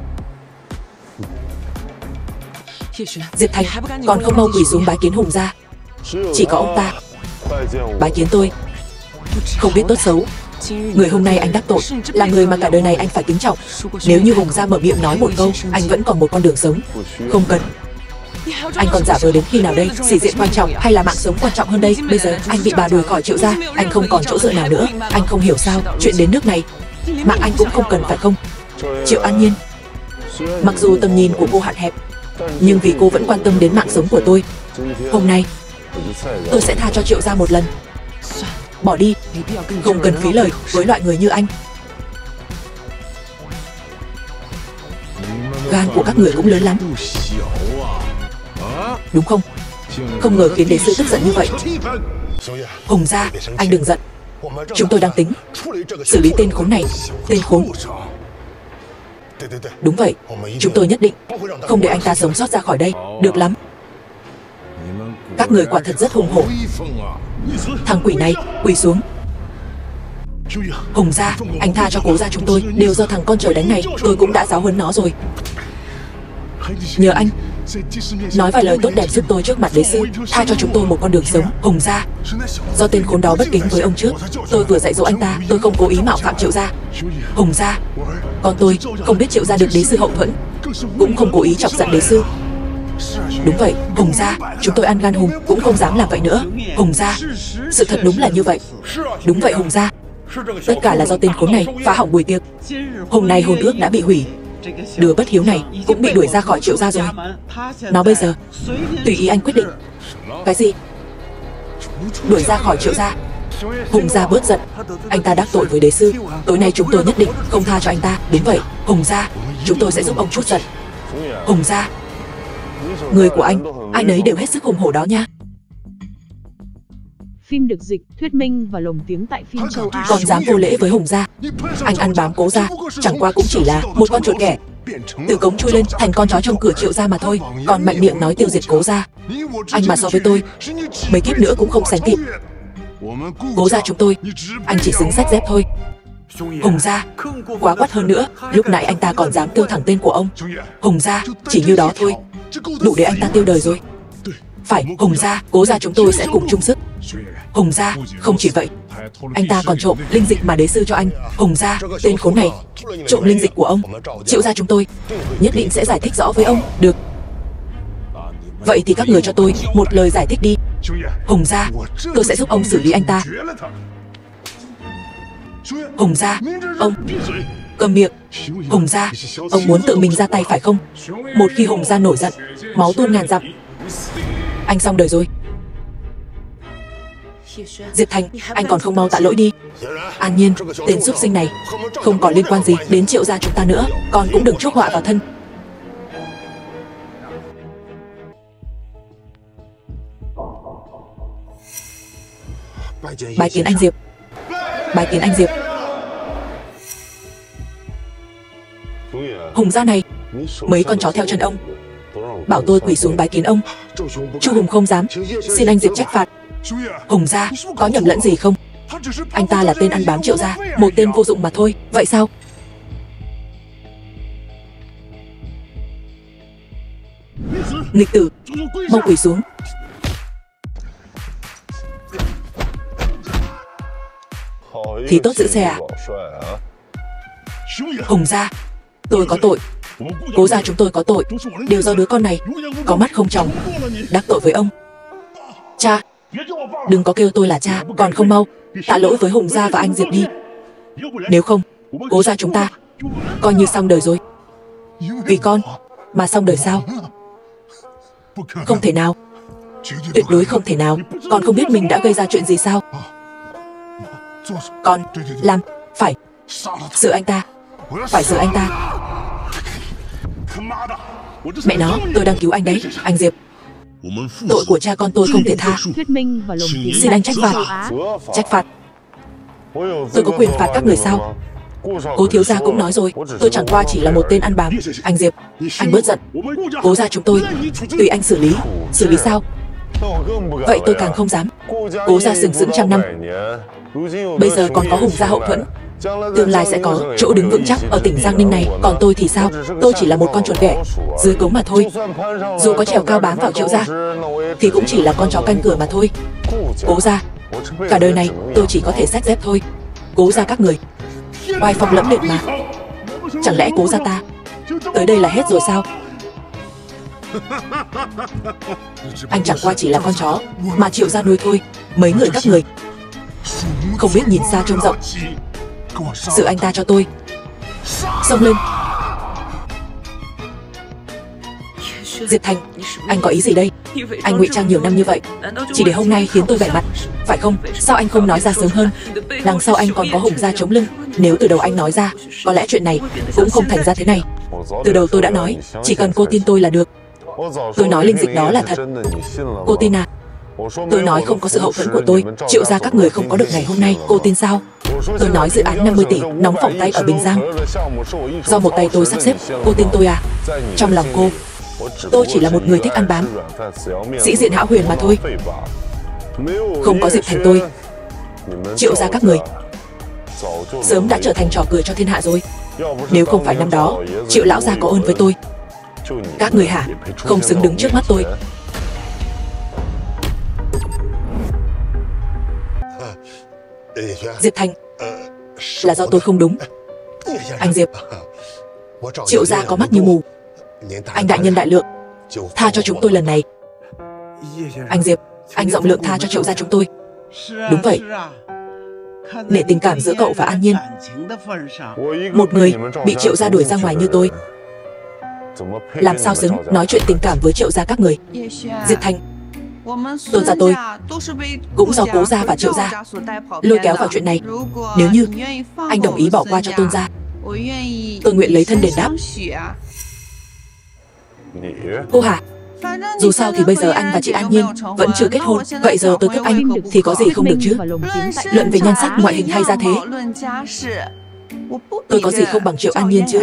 Diệp Thành, còn không mau quỳ xuống bái kiến Hùng gia. Chỉ có ông ta bái kiến tôi. Không biết tốt xấu, người hôm nay anh đắc tội là người mà cả đời này anh phải kính trọng. Nếu như Hùng gia mở miệng nói một câu, anh vẫn còn một con đường sống. Không cần. Anh còn giả vờ đến khi nào đây? Sĩ diện quan trọng hay là mạng sống quan trọng hơn đây? Bây giờ anh bị bà đuổi khỏi Triệu gia, anh không còn chỗ dựa nào nữa. Anh không hiểu sao chuyện đến nước này mạng anh cũng không cần phải không? Triệu An Nhiên, mặc dù tầm nhìn của cô hạn hẹp, nhưng vì cô vẫn quan tâm đến mạng sống của tôi, hôm nay tôi sẽ tha cho Triệu gia một lần. Bỏ đi, không cần phí lời với loại người như anh. Gan của các người cũng lớn lắm, đúng không? Không ngờ khiến đế sư tức giận như vậy. Hùng gia, anh đừng giận. Chúng tôi đang tính xử lý tên khốn này. Tên khốn? Đúng vậy, chúng tôi nhất định không để anh ta sống sót ra khỏi đây. Được lắm. Các người quả thật rất hùng hổ. Thằng quỷ này, quỳ xuống. Hùng gia, anh tha cho Cố gia chúng tôi. Đều do thằng con trời đánh này, tôi cũng đã giáo huấn nó rồi. Nhờ anh nói vài lời tốt đẹp giúp tôi trước mặt đế sư, tha cho chúng tôi một con đường sống. Hùng gia, do tên khốn đó bất kính với ông trước, tôi vừa dạy dỗ anh ta, tôi không cố ý mạo phạm Triệu gia. Hùng gia, con tôi không biết Triệu gia được đế sư hậu thuẫn, cũng không cố ý chọc giận đế sư. Đúng vậy, Hùng gia, chúng tôi ăn gan hùm cũng không dám làm vậy nữa. Hùng gia, sự thật đúng là như vậy. Đúng vậy Hùng gia, tất cả là do tên khốn này phá hỏng buổi tiệc. Hôm nay hôn ước đã bị hủy, Đứa bất hiếu này cũng bị đuổi ra khỏi Triệu gia rồi. Nó bây giờ tùy ý anh quyết định. Cái gì? Đuổi ra khỏi Triệu gia? Hùng gia bớt giận. Anh ta đắc tội với đế sư. Tối nay chúng tôi nhất định không tha cho anh ta. Đúng vậy, Hùng gia, chúng tôi sẽ giúp ông trút giận. Hùng gia, người của anh, ai nấy đều hết sức hùng hổ đó nha. Phim được dịch, thuyết minh và lồng tiếng tại phim châu Á. Còn dám vô lễ với Hùng gia. Anh ăn bám Cố gia, chẳng qua cũng chỉ là một con chuột ghẻ, từ cống chui lên thành con chó trong cửa Triệu gia mà thôi. Còn mạnh miệng nói tiêu diệt Cố gia. Anh mà so với tôi, mấy kiếp nữa cũng không sánh kịp. Cố gia chúng tôi, anh chỉ xứng xách dép thôi. Hùng gia, quá quắt hơn nữa. Lúc nãy anh ta còn dám kêu thẳng tên của ông. Hùng gia, chỉ như đó thôi, đủ để anh ta tiêu đời rồi. Phải, Hùng gia, Cố gia chúng tôi sẽ cùng chung sức. Hùng gia, không chỉ vậy, anh ta còn trộm linh dịch mà đế sư cho anh. Hùng gia, tên khốn này, trộm linh dịch của ông. Triệu gia chúng tôi nhất định sẽ giải thích rõ với ông. Được. Vậy thì các người cho tôi một lời giải thích đi. Hùng gia, tôi sẽ giúp ông xử lý anh ta. Hùng gia, ông câm miệng. Hùng gia, ông muốn tự mình ra tay phải không? Một khi Hùng gia nổi giận, máu tuôn ngàn dặm, anh xong đời rồi. Diệp Thành, anh còn không mau tạ lỗi đi. An Nhiên, tên súc sinh này không còn liên quan gì đến Triệu gia chúng ta nữa. Con cũng đừng chuốc họa vào thân. Bái kiến anh Diệp. Bái kiến anh Diệp. Hùng gia này, mấy con chó theo chân ông bảo tôi quỳ xuống bái kiến ông. Chu Hùng không dám, xin anh Diệp trách phạt. Hùng gia, có nhầm lẫn gì không? Anh ta là tên ăn bám Triệu gia, một tên vô dụng mà thôi. Vậy sao? Nghịch tử, mau quỳ xuống. Thì tốt giữ xe à? Hùng gia, tôi có tội. Cố gia chúng tôi có tội, đều do đứa con này có mắt không tròng, đắc tội với ông. Cha, đừng có kêu tôi là cha, còn không mau tạ lỗi với Hùng gia và anh Diệp đi. Nếu không, Cố gia chúng ta coi như xong đời rồi. Vì con mà xong đời sao? Không thể nào, tuyệt đối không thể nào. Con không biết mình đã gây ra chuyện gì sao? Con làm phải xử anh ta, phải xử anh ta. Mẹ nó, tôi đang cứu anh đấy, anh Diệp. Tội của cha con tôi không thể tha. Thuyết minh và lồng tiếng. Xin anh trách phạt. Trách phạt? Tôi có quyền phạt các người sao? Cố thiếu gia cũng nói rồi, tôi chẳng qua chỉ là một tên ăn bám. Anh Diệp, anh bớt giận. Cố gia chúng tôi tùy anh xử lý. Xử lý sao? Vậy tôi càng không dám. Cố gia sừng sững trăm năm, bây giờ còn có Hùng gia hậu thuẫn, tương lai sẽ có chỗ đứng vững chắc ở tỉnh Giang Ninh này. Còn tôi thì sao? Tôi chỉ là một con chuột ghẻ dưới cống mà thôi. Dù có trèo cao bám vào Triệu gia thì cũng chỉ là con chó canh cửa mà thôi. Cố gia, cả đời này tôi chỉ có thể xách dép thôi. Cố gia các người oai phong lẫm liệt mà. Chẳng lẽ Cố gia ta tới đây là hết rồi sao? Anh chẳng qua chỉ là con chó mà Triệu gia nuôi thôi. Mấy người các người không biết nhìn xa trông rộng. Xử anh ta cho tôi. Xông lên. Diệp Thành, anh có ý gì đây? Anh ngụy trang nhiều năm như vậy chỉ để hôm nay khiến tôi bẻ mặt, phải không? Sao anh không nói ra sớm hơn? Đằng sau anh còn có Hùng gia chống lưng. Nếu từ đầu anh nói ra, có lẽ chuyện này cũng không thành ra thế này. Từ đầu tôi đã nói, chỉ cần cô tin tôi là được. Tôi nói linh dịch đó là thật. Cô tin à? Tôi nói không có sự hậu thuẫn của tôi, Triệu gia các người không có được ngày hôm nay. Cô tin sao? Tôi nói dự án 50 tỷ nóng phỏng tay ở Bình Giang do một tay tôi sắp xếp. Cô tin tôi à? Trong lòng cô, tôi chỉ là một người thích ăn bám, sĩ diện hão huyền mà thôi. Không có Diệp Thành tôi, Triệu gia các người sớm đã trở thành trò cười cho thiên hạ rồi. Nếu không phải năm đó Triệu lão gia có ơn với tôi, các người hả không xứng đứng trước mắt tôi. Diệp Thành, là do tôi không đúng. Anh Diệp, Triệu gia có mắt như mù, anh đại nhân đại lượng, tha cho chúng tôi lần này. Anh Diệp, anh rộng lượng tha cho Triệu gia chúng tôi. Đúng vậy, nể tình cảm giữa cậu và An Nhiên, một người bị Triệu gia đuổi ra ngoài như tôi làm sao xứng nói chuyện tình cảm với Triệu gia các người. Diệp Thành, Tôn gia tôi cũng do Cố gia và Triệu gia lôi kéo vào chuyện này. Nếu như anh đồng ý bỏ qua cho Tôn gia, tôi nguyện lấy thân đền đáp. Cô hả? Dù sao thì bây giờ anh và chị An Nhiên vẫn chưa kết hôn, vậy giờ tôi cướp anh thì có gì không được chứ? Luận về nhan sắc, ngoại hình hay gia thế, tôi có gì không bằng Triệu An Nhiên chứ?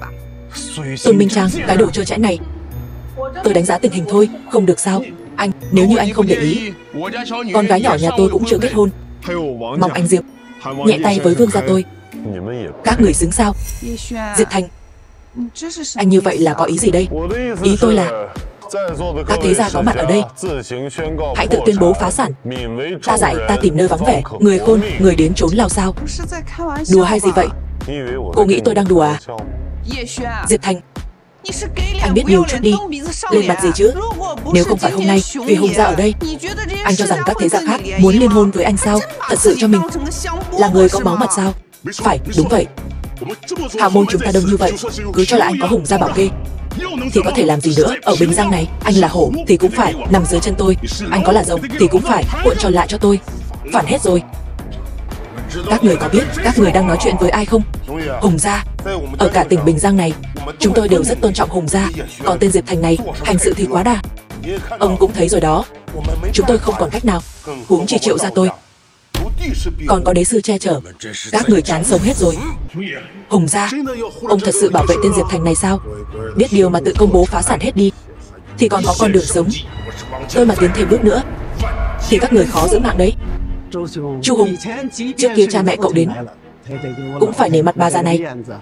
Tôn Minh Trang, cái đồ trơ trẽn này, tôi đánh giá tình hình thôi, không được sao? Anh, nếu như anh không để ý, con gái nhỏ nhà tôi cũng chưa kết hôn, mong anh Diệp nhẹ tay với Vương gia tôi. Các người xứng sao? Diệp Thành, anh như vậy là có ý gì đây? Ý tôi là các thế gia có mặt ở đây hãy tự tuyên bố phá sản. Ta dạy ta tìm nơi vắng vẻ, người khôn người đến trốn lao sao? Đùa hay gì vậy? Cô nghĩ tôi đang đùa à? Diệp Thành, anh biết nhiều chút đi, lên mặt gì chứ? Nếu không phải hôm nay vì Hùng gia ở đây, anh cho rằng các thế gia khác muốn liên hôn với anh sao? Thật sự cho mình là người có máu mặt sao? Phải, đúng vậy. Hào môn chúng ta đông như vậy, cứ cho là anh có Hùng gia bảo kê thì có thể làm gì nữa. Ở Bình Giang này, anh là hổ thì cũng phải nằm dưới chân tôi, anh có là rồng thì cũng phải cuộn tròn lại cho tôi. Phản hết rồi. Các người có biết các người đang nói chuyện với ai không? Hùng gia. Ở cả tỉnh Bình Giang này, chúng tôi đều rất tôn trọng Hùng gia. Còn tên Diệp Thành này, hành sự thì quá đà. Ông cũng thấy rồi đó, chúng tôi không còn cách nào, huống chi Triệu gia tôi còn có đế sư che chở. Các người chán sống hết rồi. Hùng gia, ông thật sự bảo vệ tên Diệp Thành này sao? Biết điều mà tự công bố phá sản hết đi thì còn có con đường sống. Tôi mà tiến thêm bước nữa thì các người khó giữ mạng đấy. Chu Hùng, trước kia cha mẹ cậu đến cũng phải nể mặt bà già này.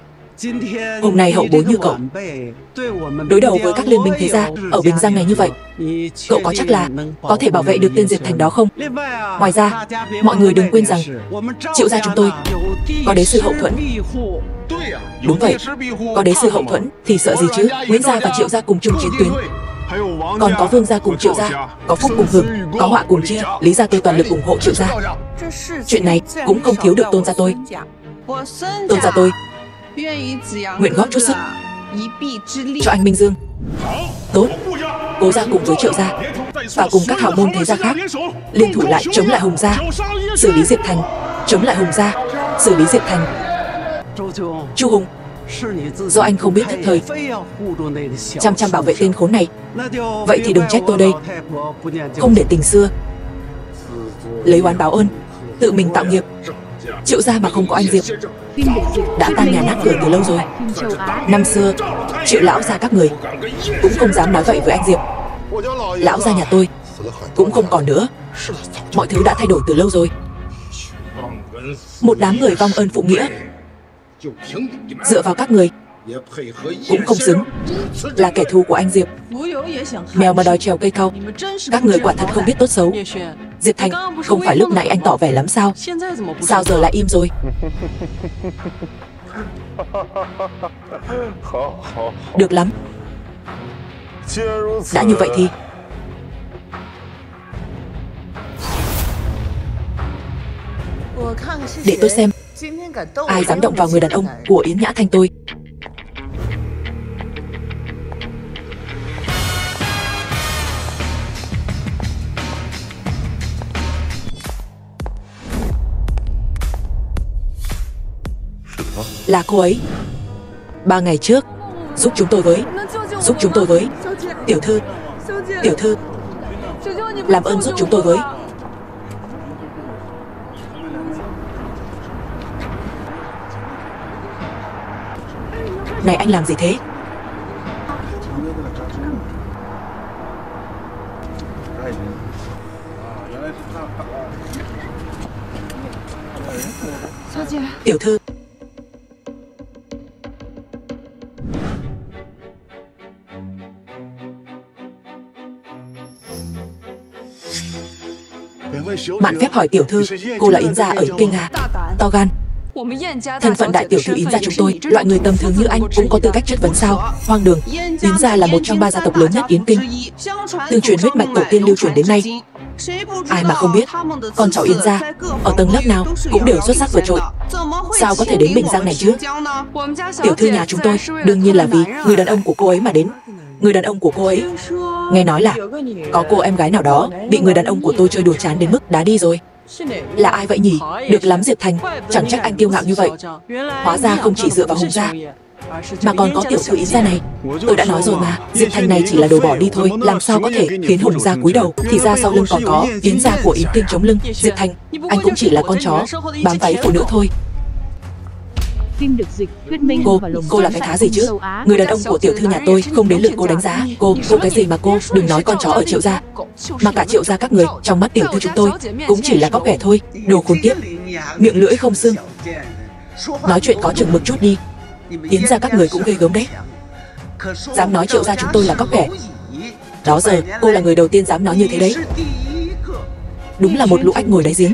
Hôm nay hậu bối như cậu đối đầu với các liên minh thế gia ở Bình Giang này như vậy, cậu có chắc là có thể bảo vệ được tên Diệp Thành đó không? Ngoài ra, mọi người đừng quên rằng Triệu gia chúng tôi có đế sư hậu thuẫn. Đúng vậy, có đế sư hậu thuẫn thì sợ gì chứ? Nguyễn gia và Triệu gia cùng chung chiến tuyến, còn có Vương gia cùng Triệu gia, có phúc cùng hưởng, có họa cùng chia. Lý gia tôi toàn lực ủng hộ Triệu gia. Chuyện này cũng không thiếu được Tôn gia tôi. Tôn gia tôi nguyện góp chút sức cho anh Minh Dương. Tốt, Cố gia cùng với Triệu gia và cùng các hào môn thế gia khác liên thủ lại chống lại Hùng gia, xử lý Diệp Thành. Chống lại Hùng gia, xử lý Diệp Thành. Chu Hùng, do anh không biết thức thời chăm chăm bảo vệ tên khốn này, vậy thì đừng trách tôi đây. Không để tình xưa lấy oán báo ơn, tự mình tạo nghiệp. Triệu gia mà không có anh Diệp đã tan nhà nát cửa từ lâu rồi. Năm xưa Triệu lão gia các người cũng không dám nói vậy với anh Diệp. Lão gia nhà tôi cũng không còn nữa. Mọi thứ đã thay đổi từ lâu rồi. Một đám người vong ơn phụ nghĩa, dựa vào các người cũng không xứng là kẻ thù của anh Diệp. Mèo mà đòi trèo cây cau, các người quả thật không biết tốt xấu. Diệp Thành, không phải lúc nãy anh tỏ vẻ lắm sao? Sao giờ lại im rồi? Được lắm. Đã như vậy thì để tôi xem ai dám động vào người đàn ông của Yến Nhã Thanh tôi. Là cô ấy. 3 ngày trước giúp chúng tôi với. Tiểu thư, làm ơn giúp chúng tôi với. Này anh làm gì thế? Tiểu thư, mạn phép hỏi tiểu thư, cô là Yến gia ở Kinh à? To gan. Thân phận đại tiểu thư Yến gia chúng tôi, loại người tầm thường như anh cũng có tư cách chất vấn sao? Hoang đường. Yến gia là một trong 3 gia tộc lớn nhất Yến Kinh, tương truyền huyết mạch tổ tiên lưu truyền đến nay, Ai mà không biết, con cháu Yến gia ở tầng lớp nào cũng đều xuất sắc vượt trội. Sao có thể đến Bình Giang này chứ? Tiểu thư nhà chúng tôi đương nhiên là vì người đàn ông của cô ấy mà đến. Người đàn ông của cô ấy, nghe nói là có cô em gái nào đó bị người đàn ông của tôi chơi đùa chán đến mức đá đi rồi. Là ai vậy nhỉ? Được lắm Diệp Thành, chẳng trách anh kiêu ngạo như vậy. Hóa ra không chỉ dựa vào Hùng gia mà còn có tiểu thư Yến gia này. Tôi đã nói rồi mà, Diệp Thành này chỉ là đồ bỏ đi thôi, làm sao có thể khiến Hùng gia cúi đầu. Thì ra sau lưng còn có Yến gia của Yến Kinh chống lưng. Diệp Thành, anh cũng chỉ là con chó bám váy phụ nữ thôi. Phim được dịch, thuyết minh và lồng Cô là cái thá gì chứ? Người đàn ông của tiểu thư nhà tôi không đến lượt cô đánh giá. Cô cái gì mà cô? Đừng nói con chó ở Triệu gia, mà cả Triệu gia các người trong mắt tiểu thư chúng tôi cũng chỉ là cóc ghẻ thôi. Đồ khốn kiếp, miệng lưỡi không xương. Nói chuyện có chừng mực chút đi. Yến gia các người cũng ghê gớm đấy, dám nói Triệu gia chúng tôi là cóc ghẻ. Đó giờ cô là người đầu tiên dám nói như thế đấy. Đúng là một lũ ếch ngồi đáy giếng.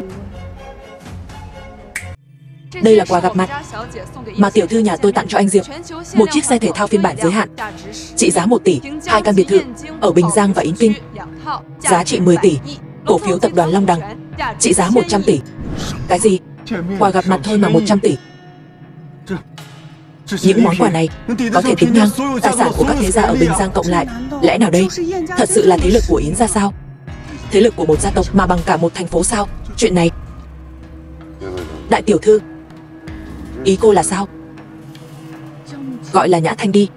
Đây là quà gặp mặt mà tiểu thư nhà tôi tặng cho anh Diệp. Một chiếc xe thể thao phiên bản giới hạn trị giá 1 tỷ, 2 căn biệt thự ở Bình Giang và Yến Kinh giá trị 10 tỷ, cổ phiếu tập đoàn Long Đằng trị giá 100 tỷ. Cái gì? Quà gặp mặt thôi mà 100 tỷ? Những món quà này có thể tính ngang tài sản của các thế gia ở Bình Giang cộng lại. Lẽ nào đây thật sự là thế lực của Yến gia sao? Thế lực của một gia tộc mà bằng cả một thành phố sao? Chuyện này, đại tiểu thư, ý cô là sao? Gọi là Nhã Thanh đi.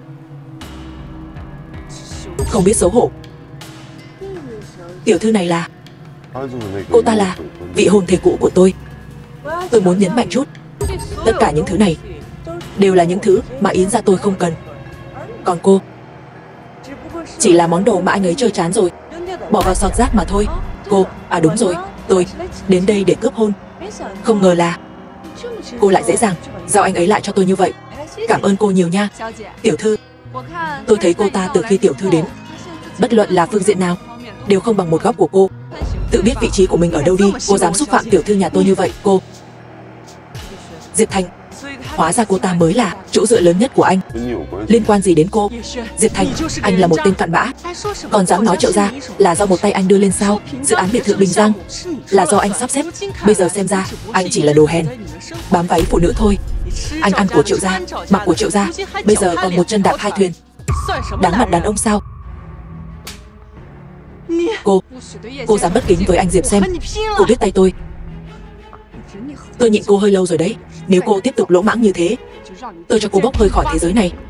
Không biết xấu hổ. Tiểu thư này là, cô ta là vị hôn thê cũ của tôi. Tôi muốn nhấn mạnh chút, tất cả những thứ này đều là những thứ mà Yến gia tôi không cần. Còn cô chỉ là món đồ mà anh ấy chơi chán rồi, bỏ vào sọt rác mà thôi. Cô, à đúng rồi, tôi đến đây để cướp hôn. Không ngờ là cô lại dễ dàng giao anh ấy lại cho tôi như vậy. Cảm ơn cô nhiều nha. Tiểu thư, tôi thấy cô ta từ khi tiểu thư đến, bất luận là phương diện nào đều không bằng một góc của cô. Tự biết vị trí của mình ở đâu đi. Cô dám xúc phạm tiểu thư nhà tôi như vậy. Cô Diệp Thành, hóa ra cô ta mới là chỗ dựa lớn nhất của anh. Liên quan gì đến cô? Diệp Thành, anh là một tên cặn bã, còn dám nói Triệu gia là do một tay anh đưa lên sao? Dự án biệt thự Bình Giang là do anh sắp xếp. Bây giờ xem ra anh chỉ là đồ hèn, bám váy phụ nữ thôi. Anh ăn của Triệu gia, mặc của Triệu gia, bây giờ còn một chân đạp hai thuyền. Đáng mặt đàn ông sao? Cô dám bất kính với anh Diệp xem. Cô biết tay tôi nhịn cô hơi lâu rồi đấy. Nếu cô tiếp tục lỗ mãng như thế, tôi cho cô bốc hơi khỏi thế giới này.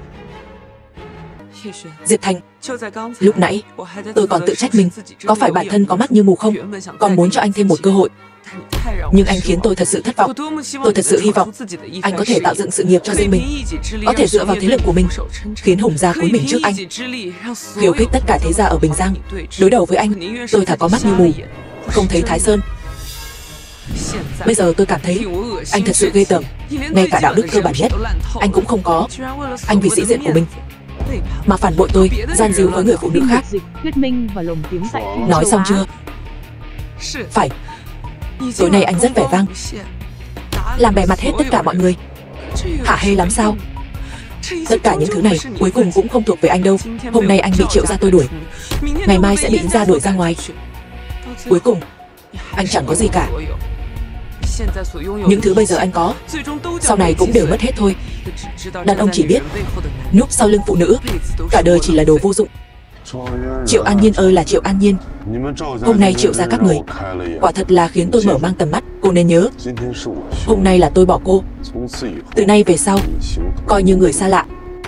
Diệp Thành, lúc nãy tôi còn tự trách mình, có phải bản thân có mắt như mù không? Còn muốn cho anh thêm một cơ hội, nhưng anh khiến tôi thật sự thất vọng. Tôi thật sự hy vọng anh có thể tạo dựng sự nghiệp cho riêng mình, có thể dựa vào thế lực của mình khiến Hùng gia cúi mình trước anh, khiêu khích tất cả thế gia ở Bình Giang đối đầu với anh. Tôi thà có mắt như mù, không thấy Thái Sơn. Bây giờ tôi cảm thấy anh thật sự ghê tởm. Ngay cả đạo đức cơ bản nhất anh cũng không có. Anh vì sĩ diện của mình mà phản bội tôi, gian díu với người phụ nữ khác. Nói xong chưa? Phải. Tối nay anh rất vẻ vang, làm bè mặt hết tất cả mọi người. Hả hê lắm sao? Tất cả những thứ này cuối cùng cũng không thuộc về anh đâu. Hôm nay anh bị Triệu gia tôi đuổi, ngày mai sẽ bị Yến gia đuổi ra ngoài. Cuối cùng anh chẳng có gì cả. Những thứ bây giờ anh có, sau này cũng đều mất hết thôi. Đàn ông chỉ biết núp sau lưng phụ nữ, cả đời chỉ là đồ vô dụng. Triệu An Nhiên ơi là Triệu An Nhiên, hôm nay Triệu gia các người quả thật là khiến tôi mở mang tầm mắt. Cô nên nhớ, hôm nay là tôi bỏ cô, từ nay về sau coi như người xa lạ.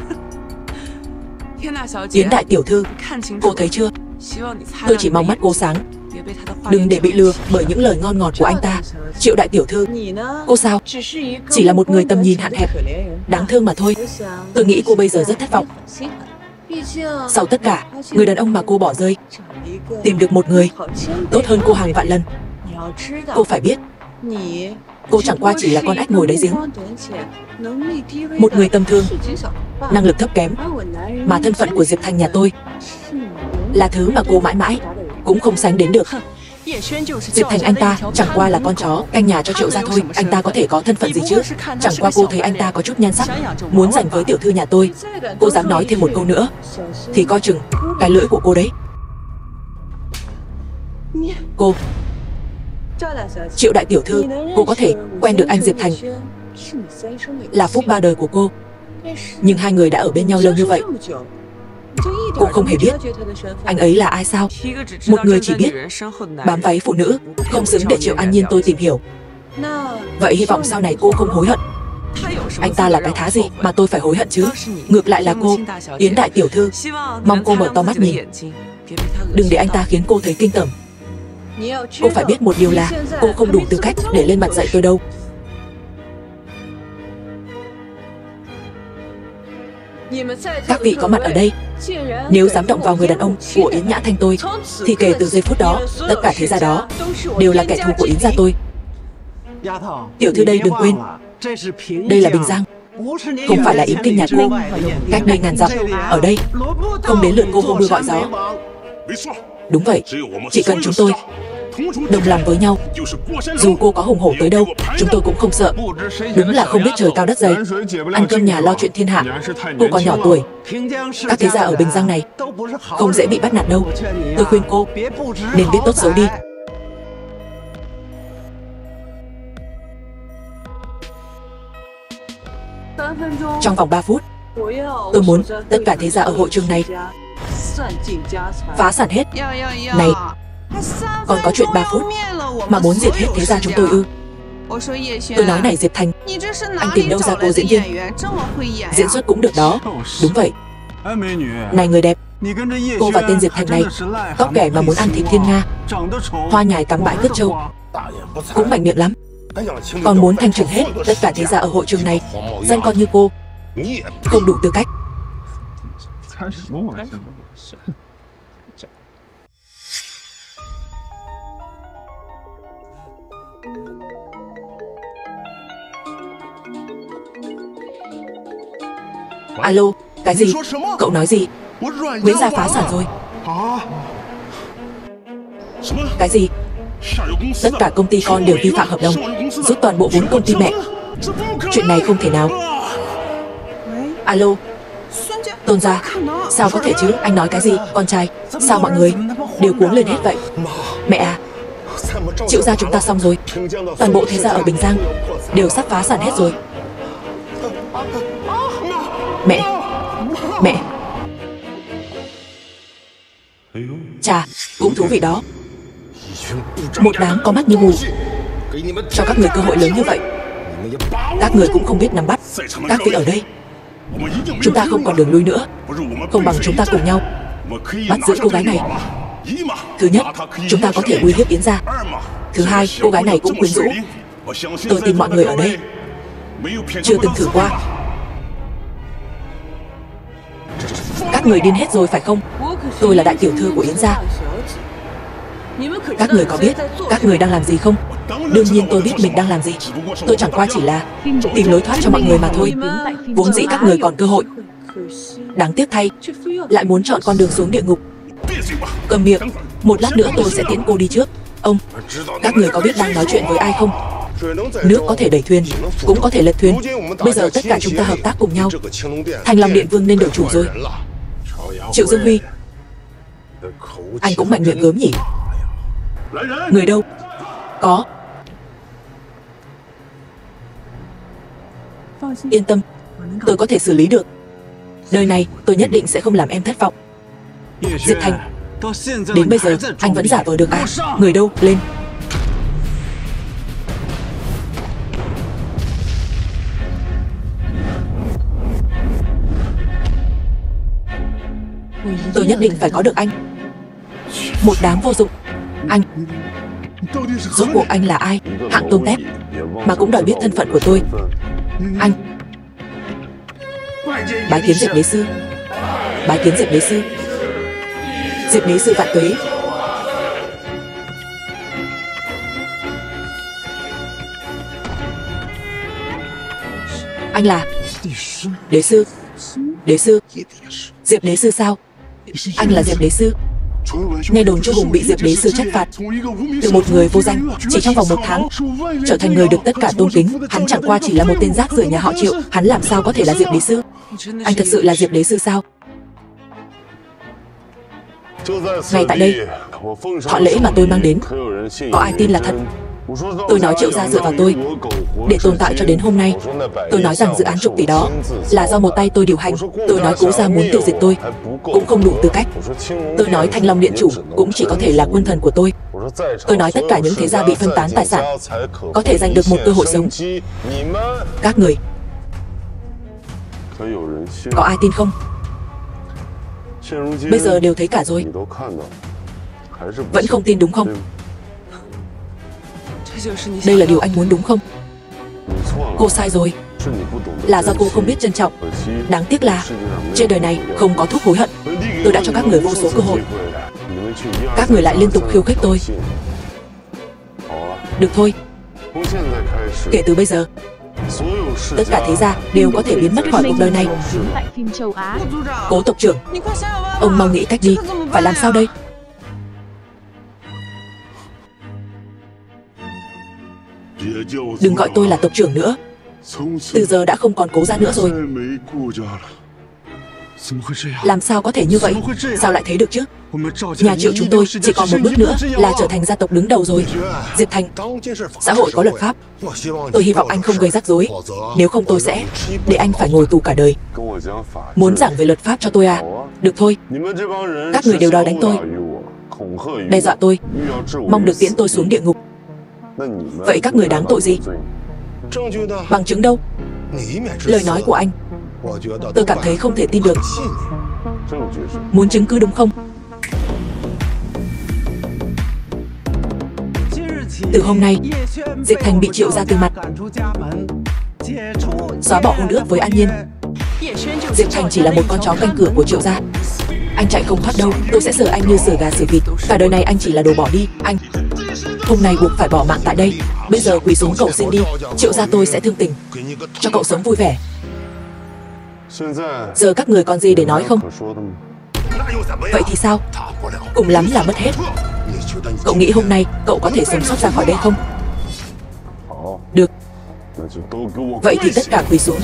Yến đại tiểu thư, cô thấy chưa? Tôi chỉ mong mắt cô sáng, đừng để bị lừa bởi những lời ngon ngọt của anh ta. Triệu đại tiểu thư, cô sao? Chỉ là một người tầm nhìn hạn hẹp, đáng thương mà thôi. Tôi nghĩ cô bây giờ rất thất vọng. Sau tất cả, người đàn ông mà cô bỏ rơi, tìm được một người tốt hơn cô hàng vạn lần. Cô phải biết, cô chẳng qua chỉ là con ếch ngồi đáy giếng, một người tầm thường, năng lực thấp kém, mà thân phận của Diệp Thành nhà tôi là thứ mà cô mãi mãi cũng không sánh đến được. Diệp Thành anh ta chẳng qua là con chó canh nhà cho Triệu gia thôi. Anh ta có thể có thân phận gì chứ? Chẳng qua cô thấy anh ta có chút nhan sắc, muốn giành với tiểu thư nhà tôi. Cô dám nói thêm một câu nữa thì coi chừng cái lưỡi của cô đấy. Cô, Triệu đại tiểu thư, cô có thể quen được anh Diệp Thành là phúc ba đời của cô. Nhưng hai người đã ở bên nhau lâu như vậy, cô không hề biết anh ấy là ai sao? Một người chỉ biết bám váy phụ nữ, không xứng để Triệu An Nhiên tôi tìm hiểu. Vậy hy vọng sau này cô không hối hận. Anh ta là cái thá gì mà tôi phải hối hận chứ? Ngược lại là cô, Yến đại tiểu thư, mong cô mở to mắt nhìn, đừng để anh ta khiến cô thấy kinh tởm. Cô phải biết một điều là cô không đủ tư cách để lên mặt dạy tôi đâu. Các vị có mặt ở đây, nếu dám động vào người đàn ông của Yến Nhã Thanh tôi, thì kể từ giây phút đó, tất cả thế gia đó đều là kẻ thù của Yến gia tôi. Tiểu thư đây đừng quên, đây là Bình Giang, không phải là Yến Kinh nhà cô. Cách đây ngàn dặm, ở đây không đến lượt cô hô mưa gọi gió. Đúng vậy, chỉ cần chúng tôi đồng lòng với nhau, dù cô có hùng hổ tới đâu, chúng tôi cũng không sợ. Đúng là không biết trời cao đất dày, ăn cơm nhà lo chuyện thiên hạ. Cô còn nhỏ tuổi, các thế gia ở Bình Giang này không dễ bị bắt nạt đâu. Tôi khuyên cô nên biết tốt xấu đi. Trong vòng 3 phút, tôi muốn tất cả thế gia ở hội trường này phá sản hết. Này, còn có chuyện 3 phút mà muốn diệt hết thế gia chúng tôi ư? Tôi nói này Diệp Thành, anh tìm đâu ra cô diễn viên diễn xuất cũng được đó. Đúng vậy. Này người đẹp, cô và tên Diệp Thành này, tóc kẻ mà muốn ăn thịt thiên nga, hoa nhài cắm bãi cất trâu, cũng mạnh miệng lắm. Còn muốn thanh trừng hết tất cả thế gia ở hội trường này, danh con như cô không đủ tư cách. Alo, cái gì? Cậu nói gì? Nguyễn gia phá sản rồi. Cái gì? Tất cả công ty con đều vi phạm hợp đồng, rút toàn bộ vốn công ty mẹ. Chuyện này không thể nào. Alo, Tôn gia, sao có thể chứ? Anh nói cái gì? Con trai, sao mọi người đều cuống lên hết vậy? Mẹ à, Triệu gia chúng ta xong rồi. Toàn bộ thế gia ở Bình Giang đều sắp phá sản hết rồi. Mẹ, mẹ. Chà, cũng thú vị đó. Một đám có mắt như mù, cho các người cơ hội lớn như vậy, các người cũng không biết nắm bắt. Các vị ở đây, chúng ta không còn đường lui nữa. Không bằng chúng ta cùng nhau bắt giữ cô gái này. Thứ nhất, chúng ta có thể uy hiếp Yến gia. Thứ hai, cô gái này cũng quyến rũ. Tôi tin mọi người ở đây chưa từng thử qua. Các người điên hết rồi phải không? Tôi là đại tiểu thư của Yến gia. Các người có biết các người đang làm gì không? Đương nhiên tôi biết mình đang làm gì. Tôi chẳng qua chỉ là tìm lối thoát cho mọi người mà thôi. Vốn dĩ các người còn cơ hội, đáng tiếc thay lại muốn chọn con đường xuống địa ngục. Cầm miệng, một lát nữa tôi sẽ tiễn cô đi trước. Ông, các người có biết đang nói chuyện với ai không? Nước có thể đẩy thuyền, cũng có thể lật thuyền. Bây giờ tất cả chúng ta hợp tác cùng nhau. Thành Long Điện Vương nên đổi chủ rồi. Triệu Dương Huy, anh cũng mạnh miệng gớm nhỉ? Người đâu? Có. Yên tâm, tôi có thể xử lý được. Đời này tôi nhất định sẽ không làm em thất vọng. Diệp Thành, đến bây giờ anh vẫn giả vờ được à? Người đâu? Lên. Tôi nhất định phải có được anh. Một đám vô dụng. Anh, rốt cuộc anh là ai? Hạng tôm tép mà cũng đòi biết thân phận của tôi. Anh, bái kiến Diệp đế sư. Bái kiến Diệp đế sư. Diệp đế sư vạn tuế. Anh là đế sư. Đế sư. Diệp đế sư sao? Anh là Diệp đế sư. Nghe đồn Chu Hùng bị Diệp đế sư trách phạt, từ một người vô danh chỉ trong vòng 1 tháng trở thành người được tất cả tôn kính. Hắn chẳng qua chỉ là một tên rác rưởi nhà họ Triệu. Hắn làm sao có thể là Diệp đế sư? Anh thật sự là Diệp đế sư sao? Ngay tại đây, thọ lễ mà tôi mang đến, có ai tin là thật? Tôi nói Triệu gia dựa vào tôi để tồn tại cho đến hôm nay. Tôi nói rằng dự án chục tỷ đó là do một tay tôi điều hành. Tôi nói Cố gia muốn tiêu diệt tôi cũng không đủ tư cách. Tôi nói Thanh Long Điện chủ cũng chỉ có thể là quân thần của tôi. Tôi nói tất cả những thế gia bị phân tán tài sản có thể giành được một cơ hội sống. Các người có ai tin không? Bây giờ đều thấy cả rồi, vẫn không tin đúng không? Đây là điều anh muốn đúng không? Cô sai rồi, là do cô không biết trân trọng. Đáng tiếc là trên đời này không có thuốc hối hận. Tôi đã cho các người vô số cơ hội, các người lại liên tục khiêu khích tôi. Được thôi, kể từ bây giờ tất cả thế gia đều có thể biến mất khỏi cuộc đời này. Cố tộc trưởng, ông mau nghĩ cách đi. Phải làm sao đây? Đừng gọi tôi là tộc trưởng nữa. Từ giờ đã không còn Cố gia nữa rồi. Làm sao có thể như vậy? Sao lại thế được chứ? Nhà Triệu chúng tôi chỉ còn một bước nữa là trở thành gia tộc đứng đầu rồi. Diệp Thành, xã hội có luật pháp. Tôi hy vọng anh không gây rắc rối. Nếu không tôi sẽ để anh phải ngồi tù cả đời. Muốn giảng về luật pháp cho tôi à? Được thôi. Các người đều đòi đánh tôi, đe dọa tôi, mong được tiễn tôi xuống địa ngục. Vậy các người đáng tội gì? Bằng chứng đâu? Lời nói của anh tôi cảm thấy không thể tin được. Muốn chứng cứ đúng không? Từ hôm nay, Diệp Thành bị Triệu gia từ mặt, xóa bỏ hôn ước với An Nhiên. Diệp Thành chỉ là một con chó canh cửa của Triệu gia. Anh chạy không thoát đâu. Tôi sẽ xử anh như xử gà xử vịt. Cả đời này anh chỉ là đồ bỏ đi. Anh hôm nay buộc phải bỏ mạng tại đây. Bây giờ quỳ xuống cầu xin đi. Triệu gia tôi sẽ thương tình, cho cậu sống vui vẻ. Giờ các người còn gì để nói không? Vậy thì sao? Cùng lắm là mất hết. Cậu nghĩ hôm nay cậu có thể sống sót ra khỏi đây không? Được. Vậy thì tất cả quỳ xuống.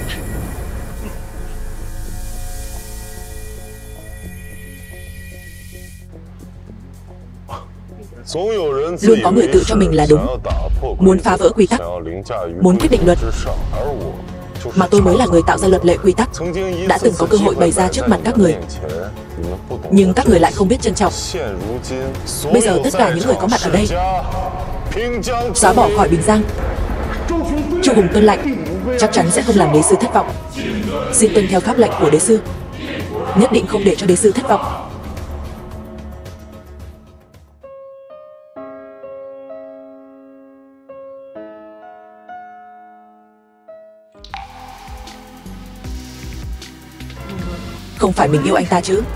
Luôn có người tự cho mình là đúng, muốn phá vỡ quy tắc, muốn quyết định luật. Mà tôi mới là người tạo ra luật lệ quy tắc, đã từng có cơ hội bày ra trước mặt các người, nhưng các người lại không biết trân trọng. Bây giờ tất cả những người có mặt ở đây xóa bỏ khỏi Bình Giang. Chu Hùng tuân lệnh, chắc chắn sẽ không làm đế sư thất vọng. Xin tuân theo pháp lệnh của đế sư, nhất định không để cho đế sư thất vọng. Không phải mình yêu anh ta chứ?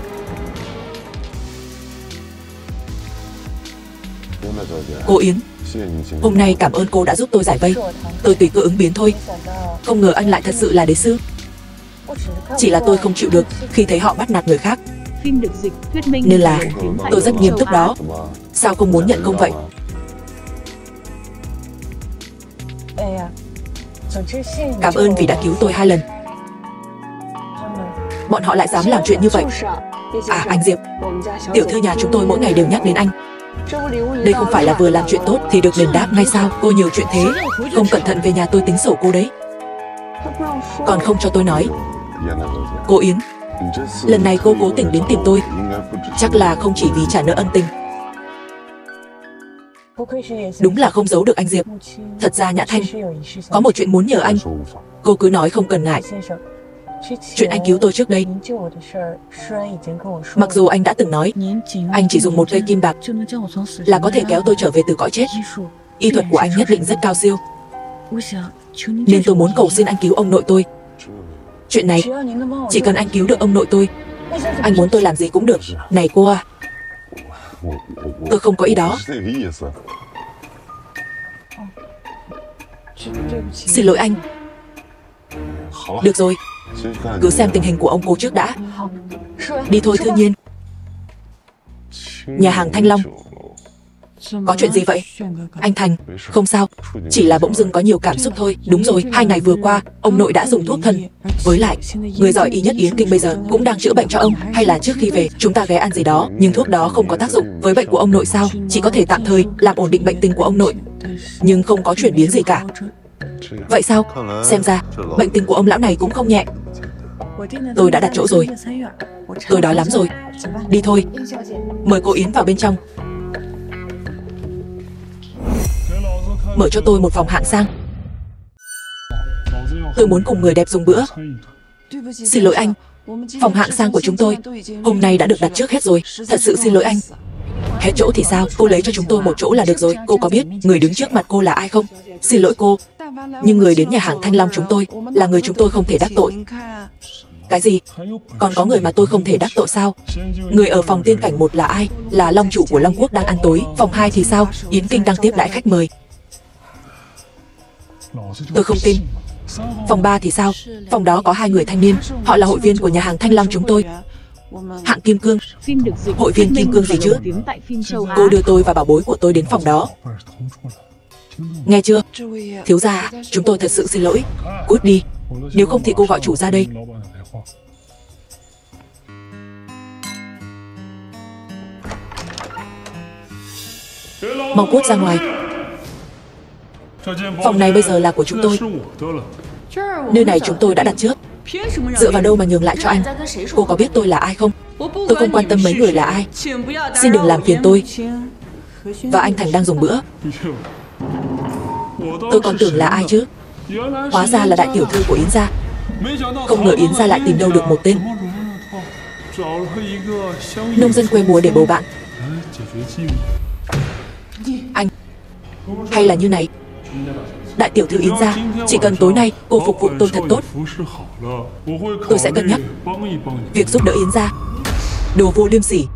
Cô Yến, hôm nay cảm ơn cô đã giúp tôi giải vây. Tôi tùy cơ ứng biến thôi. Không ngờ anh lại thật sự là đế sư. Chỉ là tôi không chịu được khi thấy họ bắt nạt người khác, nên là tôi rất nghiêm túc đó. Sao không muốn nhận công vậy? Cảm ơn vì đã cứu tôi 2 lần. Bọn họ lại dám làm chuyện như vậy. À anh Diệp, tiểu thư nhà chúng tôi mỗi ngày đều nhắc đến anh. Đây không phải là vừa làm chuyện tốt thì được đền đáp ngay sao? Cô nhiều chuyện thế, không cẩn thận về nhà tôi tính sổ cô đấy. Còn không cho tôi nói. Cô Yến, lần này cô cố tình đến tìm tôi, chắc là không chỉ vì trả nợ ân tình. Đúng là không giấu được anh Diệp. Thật ra Nhã Thanh có một chuyện muốn nhờ anh. Cô cứ nói không cần ngại. Chuyện anh cứu tôi trước đây, mặc dù anh đã từng nói anh chỉ dùng một cây kim bạc là có thể kéo tôi trở về từ cõi chết. Y thuật của anh nhất định rất cao siêu, nên tôi muốn cầu xin anh cứu ông nội tôi. Chuyện này chỉ cần anh cứu được ông nội tôi, anh muốn tôi làm gì cũng được. Này cô à, tôi không có ý đó. Xin lỗi anh. Được rồi, cứ xem tình hình của ông cô trước đã. Đi thôi Thư Nhiên. Nhà hàng Thanh Long. Có chuyện gì vậy? Anh Thành, không sao, chỉ là bỗng dưng có nhiều cảm xúc thôi. Đúng rồi, 2 ngày vừa qua, ông nội đã dùng thuốc thân. Với lại, người giỏi y nhất Yến Kinh bây giờ cũng đang chữa bệnh cho ông. Hay là trước khi về, chúng ta ghé ăn gì đó, nhưng thuốc đó không có tác dụng. Với bệnh của ông nội sao, chỉ có thể tạm thời làm ổn định bệnh tình của ông nội, nhưng không có chuyển biến gì cả. Vậy sao? Xem ra, bệnh tình của ông lão này cũng không nhẹ. Tôi đã đặt chỗ rồi. Tôi đói lắm rồi. Đi thôi. Mời cô Yến vào bên trong. Mở cho tôi một phòng hạng sang. Tôi muốn cùng người đẹp dùng bữa. Xin lỗi anh, phòng hạng sang của chúng tôi hôm nay đã được đặt trước hết rồi. Thật sự xin lỗi anh. Hết chỗ thì sao, cô lấy cho chúng tôi một chỗ là được rồi. Cô có biết người đứng trước mặt cô là ai không? Xin lỗi cô, nhưng người đến nhà hàng Thanh Long chúng tôi là người chúng tôi không thể đắc tội. Cái gì? Còn có người mà tôi không thể đắc tội sao? Người ở phòng tiên cảnh 1 là ai? Là Long chủ của Long Quốc đang ăn tối. Phòng 2 thì sao? Yến Kinh đang tiếp đãi khách mời. Tôi không tin. Phòng 3 thì sao? Phòng đó có 2 người thanh niên. Họ là hội viên của nhà hàng Thanh Long chúng tôi. Hạng Kim Cương. Hội viên Kim Cương gì chứ? Cô đưa tôi và bảo bối của tôi đến phòng đó. Nghe chưa? Thiếu gia, chúng tôi thật sự xin lỗi. Cút đi. Nếu không thì cô gọi chủ ra đây. Mau cút ra ngoài. Phòng này bây giờ là của chúng tôi. Nơi này chúng tôi đã đặt trước. Dựa vào đâu mà nhường lại cho anh? Cô có biết tôi là ai không? Tôi không quan tâm mấy người là ai. Xin đừng làm phiền tôi. Và anh Thành đang dùng bữa. Tôi còn tưởng là ai chứ? Hóa ra là đại tiểu thư của Yến gia. Không ngờ Yến gia lại tìm đâu được một tên nông dân quê mùa để bầu bạn. Anh, hay là như này, đại tiểu thư Yến gia, chỉ cần tối nay cô phục vụ tôi thật tốt, tôi sẽ cân nhắc việc giúp đỡ Yến gia. Đồ vô liêm sỉ.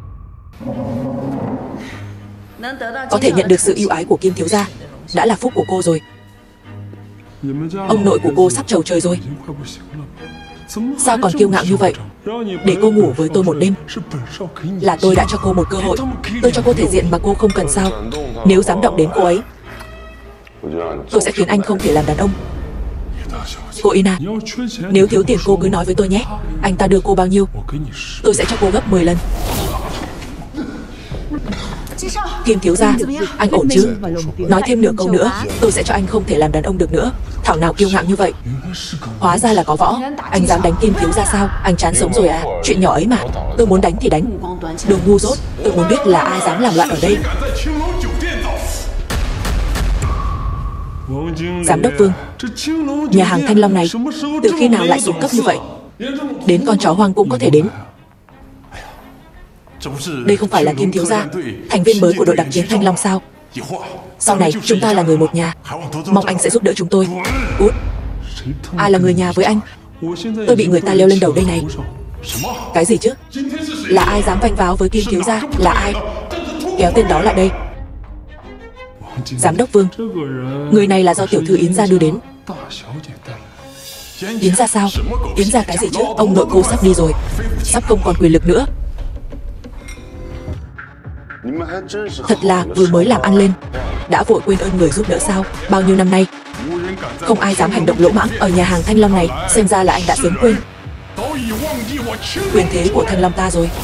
Có thể nhận được sự ưu ái của Kim thiếu gia đã là phúc của cô rồi. Ông nội của cô sắp trầu trời rồi. Sao còn kiêu ngạo như vậy? Để cô ngủ với tôi một đêm là tôi đã cho cô một cơ hội. Tôi cho cô thể diện mà cô không cần sao? Nếu dám động đến cô ấy, tôi sẽ khiến anh không thể làm đàn ông. Cô Ina, nếu thiếu tiền cô cứ nói với tôi nhé. Anh ta đưa cô bao nhiêu, tôi sẽ cho cô gấp 10 lần. Kim thiếu gia, anh ổn chứ? Nói thêm nửa câu nữa, tôi sẽ cho anh không thể làm đàn ông được nữa. Thảo nào kiêu ngạo như vậy. Hóa ra là có võ. Anh dám đánh Kim thiếu gia sao? Anh chán sống rồi à? Chuyện nhỏ ấy mà. Tôi muốn đánh thì đánh. Đồ ngu dốt. Tôi muốn biết là ai dám làm loạn ở đây. Giám đốc Vương, nhà hàng Thanh Long này từ khi nào lại xuống cấp như vậy? Đến con chó hoang cũng có thể đến. Đây không phải là Kim thiếu gia, thành viên mới của đội đặc chiến Thanh Long sao? Sau này chúng ta là người một nhà. Mong anh sẽ giúp đỡ chúng tôi. Út, ai là người nhà với anh? Tôi bị người ta leo lên đầu đây này. Cái gì chứ? Là ai dám vênh váo với Kim thiếu gia? Là ai? Kéo tên đó lại đây. Giám đốc Vương, người này là do tiểu thư Yến gia đưa đến. Yến gia sao? Yến gia cái gì chứ? Ông nội cô sắp đi rồi, sắp không còn quyền lực nữa. Thật là vừa mới làm ăn lên đã vội quên ơn người giúp đỡ sao? Bao nhiêu năm nay không ai dám hành động lỗ mãng ở nhà hàng Thanh Long này. Xem ra là anh đã sớm quên quyền thế của Thanh Long ta rồi.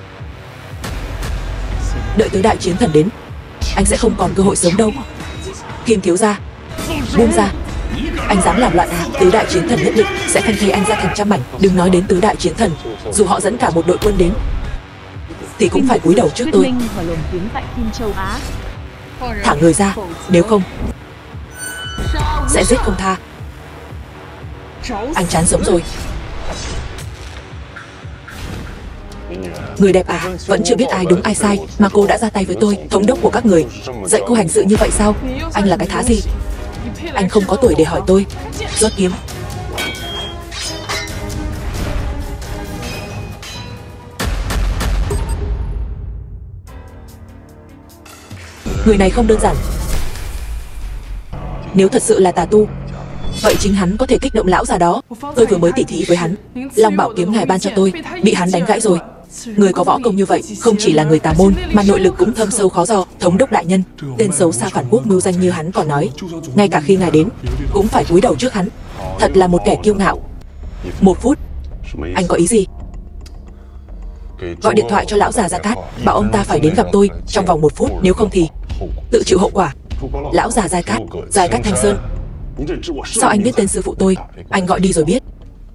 Đợi tới đại chiến thần đến, anh sẽ không còn cơ hội sống đâu. Kim thiếu gia, buông ra. Anh dám làm loạn à? Tứ đại chiến thần nhất định sẽ phân thây anh ra thành trăm mảnh. Đừng nói đến tứ đại chiến thần, dù họ dẫn cả một đội quân đến thì cũng phải cúi đầu trước tôi. Thả người ra, nếu không sẽ giết không tha. Anh chán sống rồi. Người đẹp à, vẫn chưa biết ai đúng ai sai mà cô đã ra tay với tôi, thống đốc của các người, dạy cô hành sự như vậy sao? Anh là cái thá gì? Anh không có tuổi để hỏi tôi. Rốt kiếm. Người này không đơn giản. Nếu thật sự là tà tu, vậy chính hắn có thể kích động lão già đó. Tôi vừa mới tỉ thí với hắn, Long Bảo kiếm ngài ban cho tôi bị hắn đánh gãy rồi. Người có võ công như vậy không chỉ là người tà môn mà nội lực cũng thâm sâu khó dò. Thống đốc đại nhân, tên xấu xa phản quốc mưu danh như hắn còn nói, ngay cả khi ngài đến cũng phải cúi đầu trước hắn. Thật là một kẻ kiêu ngạo. 1 phút. Anh có ý gì? Gọi điện thoại cho lão già Gia Cát, bảo ông ta phải đến gặp tôi trong vòng 1 phút, nếu không thì tự chịu hậu quả. Lão già Gia Cát Thanh Sơn. Sao anh biết tên sư phụ tôi? Anh gọi đi rồi biết.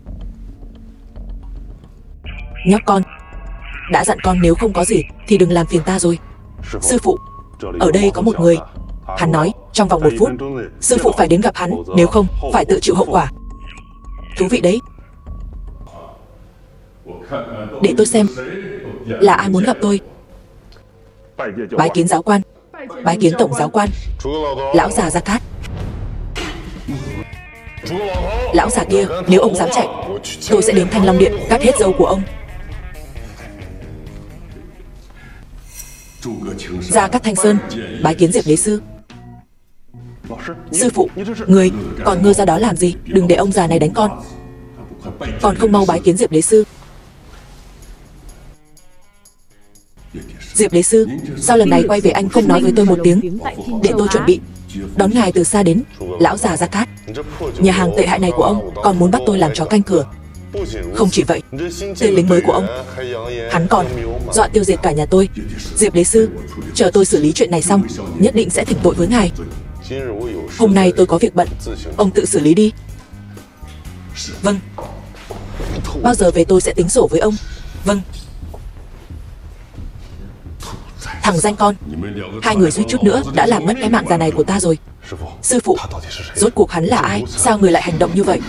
Nhóc con, đã dặn con nếu không có gì thì đừng làm phiền ta rồi. Sư phụ, ở đây có một người. Hắn nói trong vòng 1 phút sư phụ phải đến gặp hắn, nếu không phải tự chịu hậu quả. Thú vị đấy. Để tôi xem là ai muốn gặp tôi. Bái kiến giáo quan. Bái kiến tổng giáo quan. Lão già Gia Cát. Lão già kia, nếu ông dám chạy, tôi sẽ đến Thanh Long Điện cắt hết râu của ông. Gia Cát Thanh Sơn bái kiến Diệp Đế sư. Sư phụ, người còn ngơ ra đó làm gì? Đừng để ông già này đánh con. Còn không mau bái kiến Diệp Đế sư. Diệp Đế sư, sao lần này quay về anh không nói với tôi một tiếng để tôi chuẩn bị đón ngài từ xa đến? Lão già Gia Cát, nhà hàng tệ hại này của ông còn muốn bắt tôi làm chó canh cửa. Không chỉ vậy, tên lính mới của ông, hắn còn dọa tiêu diệt cả nhà tôi. Diệp Đế sư, chờ tôi xử lý chuyện này xong, nhất định sẽ thỉnh tội với ngài. Hôm nay tôi có việc bận, ông tự xử lý đi. Vâng. Bao giờ về tôi sẽ tính sổ với ông. Vâng. Thằng danh con, hai người suýt chút nữa đã làm mất cái mạng già này của ta rồi. Sư phụ, rốt cuộc hắn là ai? Sao người lại hành động như vậy?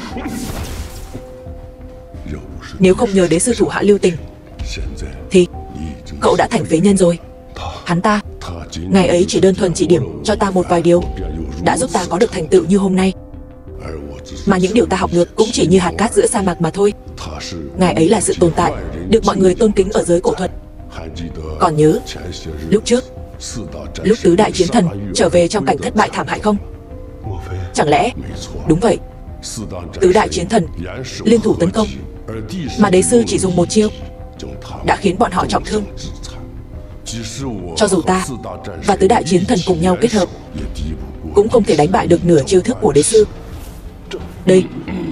Nếu không nhờ đế sư thủ hạ lưu tình thì cậu đã thành phế nhân rồi. Hắn ta, ngày ấy chỉ đơn thuần chỉ điểm cho ta một vài điều, đã giúp ta có được thành tựu như hôm nay. Mà những điều ta học được cũng chỉ như hạt cát giữa sa mạc mà thôi. Ngài ấy là sự tồn tại được mọi người tôn kính ở giới cổ thuật. Còn nhớ lúc trước, lúc tứ đại chiến thần trở về trong cảnh thất bại thảm hại không? Chẳng lẽ đúng vậy, tứ đại chiến thần liên thủ tấn công mà đế sư chỉ dùng một chiêu đã khiến bọn họ trọng thương. Cho dù ta và tứ đại chiến thần cùng nhau kết hợp cũng không thể đánh bại được nửa chiêu thức của đế sư. Đây,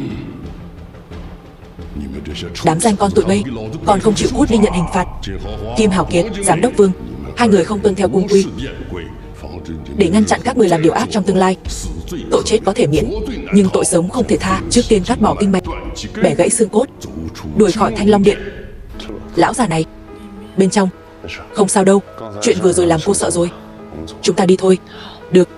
đám danh con tụi bay còn không chịu cút đi nhận hình phạt. Kim Hào Kiệt, giám đốc Vương, hai người không tuân theo cung quy. Để ngăn chặn các người làm điều ác trong tương lai, tội chết có thể miễn, nhưng tội sống không thể tha. Trước tiên cắt bỏ kinh mạch, bẻ gãy xương cốt, đuổi khỏi Thanh Long Điện. Lão già này bên trong không sao đâu, chuyện vừa rồi làm cô sợ rồi. Chúng ta đi thôi. Được.